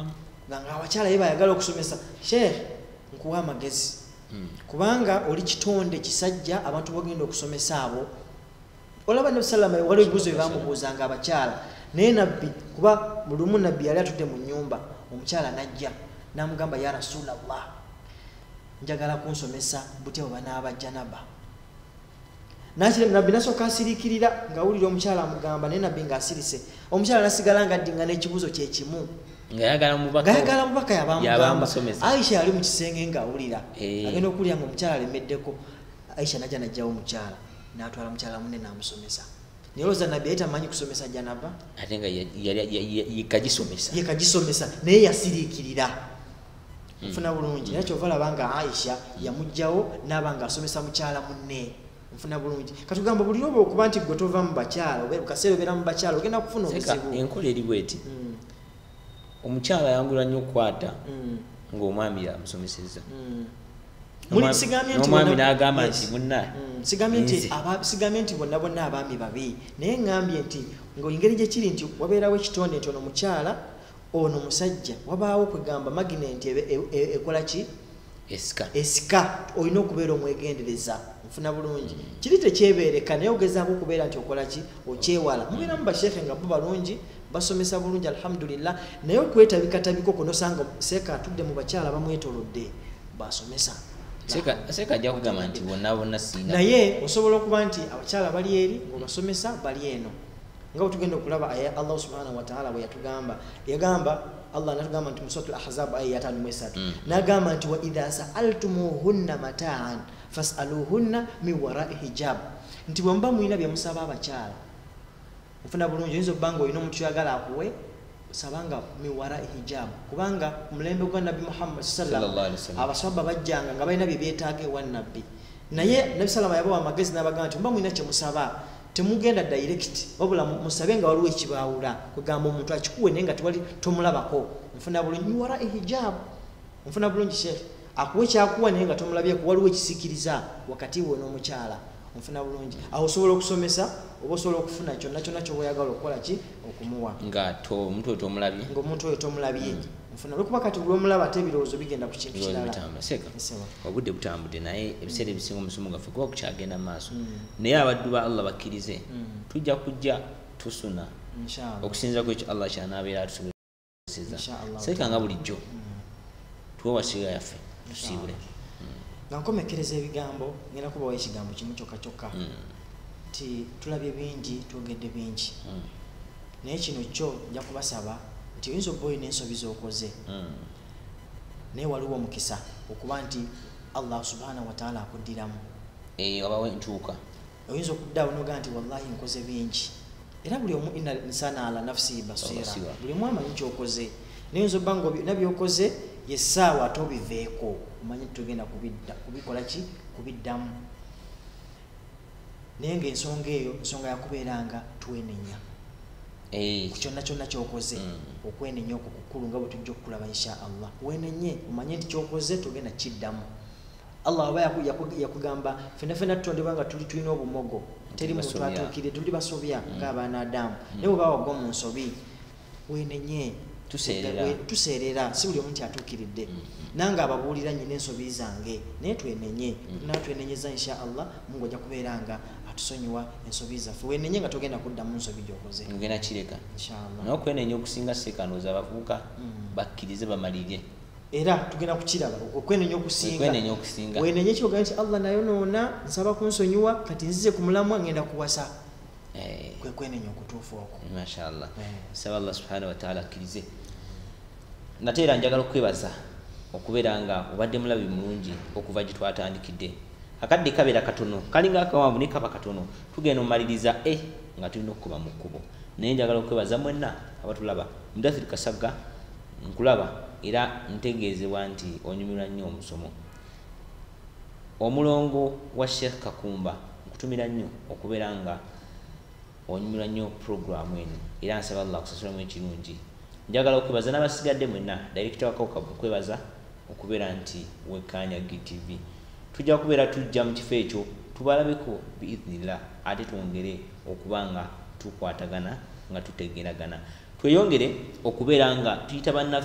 [SPEAKER 4] nga abakyala ye bayagala okusomesa sheikh nkuwa amagezi kubanga oli kitonde kisajja abantu bagenda okusomesa abo olaba nabi sallama wali ebibuuzo bye bamubuuzanga abakyala naye nabbi kuba lumu nabbi yali atudde mu nnyumba omukyala najja namugamba ya rasulallah njagala kunsomesa butya bwe banaaba janaba nakire nabbi nasooka asiriikirira ng'awulira omukyala amugamba naye nabbi ng'asirise omukyala nasigala nga addinga n'ekibuuzo kye kimu
[SPEAKER 3] ngayagala
[SPEAKER 4] mubaka yabamugamba Aisha yali mu kisenge ng'awulira agenda okuwulira ng'omukyala alemeddeko Aisha najja najjawo omukyala n'atwala omukyala munne n'amusomesa naye olowooza nabbi yali tamanyi kusomesa janaba
[SPEAKER 3] ate nga yekagisomesa
[SPEAKER 4] yekagisomesa naye yasiriikirira nfuna bulungi era kyova laba nga Aisha yamugjawo n'aba ng'asomesa mukyala munne nfuna bulungi katugamba buli oba okuba nti gwe tova mu bakyala kaseera obeera mu bakyala ogenda kufuna obuzibu
[SPEAKER 3] enkola eri bweti omukyala yangula nnyo okukwata ng'omwami yamusomeseza omwami n'agamba nti munna sigambye nti bonna bonna abaami babi naye ŋŋambye nti ng'engeri gye kiri nti wabeerawo ekitonde nti ono mukyala ono musajja wabaawo kwegamba maginenti ekola ki esika
[SPEAKER 4] esika olina okubeera omwegendereza nfuna bulungi kiri tekyebeereka naye ogezaako okubeera nti okola ki okyewala mubeera mu basheekhe nga bo balungi basomesa bulungi alhamdulillah naye okwetabikatabiko kunosanga seeka atudde mu bakyala bamwetolodde basomesa
[SPEAKER 3] seeka ajja kugamba nti bonna bonna siina
[SPEAKER 4] naye osobola okuba nti abakyala bali eri ng'obasomesa bali eno nga bwetugenda okulaba aya Allah subhanahu wa ta'ala bwe yatugamba yagamba Allah natugamba nti mu suratul ahzab aya ya tano mu esatu nagamba nti wa idha sa'altumuhunna mata'an fas'aluhunna min wara'i hijab nti bwe muba mulina bye musaba abakyala ofuna bulungi oyinza obbanga olina omuntu yagala akuwe sabanga min wara'i hijab kubanga mulembe gwa nabbi Muhammad sallallahu alaihi wasallam abaswaba bajjanga nga balina bye beetaaga ewa nabbi naye nabbi sallama yabawa amagezi n'abagamba nti muba mulina kye musaba temugenda direct wabula musabe nga waliwo ekibaawula kugamba omuntu akikuwe naye nga tewali tomulabako nfuna bulungi wara hijab nfuna bulungi sheikh akuwe kyakuwa naye nga tomulabyeku waliwo ekisikiriza wakati we n'omukyala nfuna bulungi aho osobola okusomesa oba osobola okufuna kyonna kyonna kyobayagala okukola ki okumuwa
[SPEAKER 3] nga omuntu oyo tomulabye
[SPEAKER 4] ng'omuntu oyo tomulabye nfuna lwekuba kati buli omulaba ate ebirowoozo bigenda ku kintu kirala
[SPEAKER 3] obudde butambudde naye ebiseera ebisinga omusomo gaffe kuba kukyagenda mu maaso naye abaddu ba Allah bakkirize tujja kujja tusuna okusinza ku ekyo Allah kyanabeera atusobozesa seeka nga bulijjo tuwe wasiira yaffe tusiibule
[SPEAKER 4] nga nkomekereza ebigambo ngenda kubawo ekigambo kimu kyokka kyokka nti tulabye bingi twogedde bingi naye kino kyo nja kubasaba nti oyinza obba olina ensobi z'okoze naye waliwo omukisa okuba nti Allah subhanahu wa ta'ala akuddiramu
[SPEAKER 3] wabawo entuuka
[SPEAKER 4] oyinza okuddaawo nogaa nti wallahi nkoze bingi era buli omu inna insana ala nafsihi basira buli omu amanyi kyokoze naye oyinza obba nga byonna byokoze yessaawa ate obiveeko omanyi tugenda kubikola ki kubiddamu naye ngaensonga eyo nsonga yakubeeranga twenenya ku kyonna kyonna kyokoze okwenenya okwo kukulu nga bwe tujja okukulaba insha Allah wenenye omanye nti kyokoze tugenda kiddamu Allah aba yakugamba fena fena tutondebwa nga tuli tulina obumogo teri muntu atuukire tuli basobya ng'abaana Adamu naye bwe bawagwa mu nsobi wenenye tuseerera si buli omuntu atuukiridde nange ababuulira nyina ensobi zange naye twenenye natwenenyeza insha Allah Mungu ajja kubeera nga atusonyiwa ensobi zaffe wenenye nga togenda kuddamu nsobi gy'okoze
[SPEAKER 3] ngenda kireka inshallah naye okwenenya okusinga sekanooza abavubuka bakkirize bamalire era tugenda kukiraba okwenenya okusinga wenenye kyogaa nti Allah nayonoona nsaba kunsonyiwa kati nzize ku mulamwa ngenda kuwasa kwe kwenenya okutuufu okwo mashallah saba Allah subhanahu wa ta'ala akkirize nate era njagala okwebaza okubeera nga obadde mulabi mulungi okuva gye twatandikidde akadde kabeera katono kalinga akawanvu ne kaba katono tugenda omaliriza e nga tulina okukuba mu kkubo naye njagala okwebaza mwenna abatulaba Mudathir Kasagga nkulaba era ntegeezebwa nti onyumirwa nnyo omusomo omulongo wa Sheikh Kakumba nkutumira nnyo okubeera nga onyumirwa nnyo programu eno era nsaba Allah kusasulamu ekirungi njagala okwebaza n'abasigadde mwenna director wakawuka okwebaza okubeera nti wekkaanya G T V tujja kubeera tujja mu kifo ekyo tubalabeko biidhnillah ate twongere okuba nga tukwatagana nga tutegeragana tweyongere okubeera nga tuyita bannaffe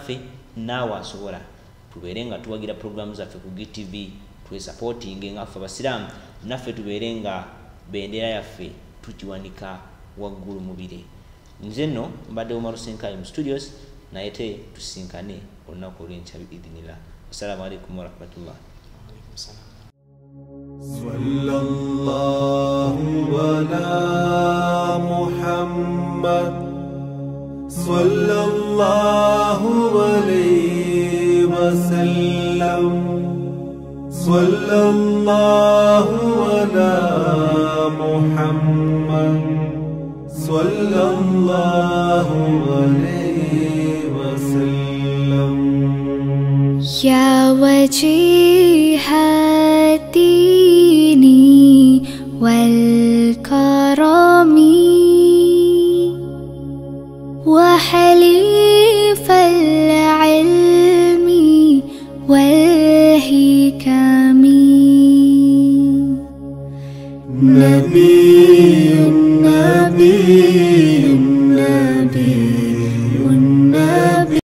[SPEAKER 3] naawe asobola tubeere nga tuwagira programu zaffe ku G T V twesapotinge nga ffe abasiraamu naffe tubeere nga bendera yaffe tugiwanika waggulu mu bire. Nze nno mbadde Omar Senkai mu studios naye te tusinkane olunaku olw'enkya biidhinillah. Assalamu alaikum warahmatullah.
[SPEAKER 4] Waalaikum salaam.
[SPEAKER 1] صلى الله على محمد صلى الله عليه وسلم صلى الله على محمد صلى الله عليه وسلم
[SPEAKER 2] يا وجيه الدين والكرم وحليف العلم والحكم
[SPEAKER 1] نبي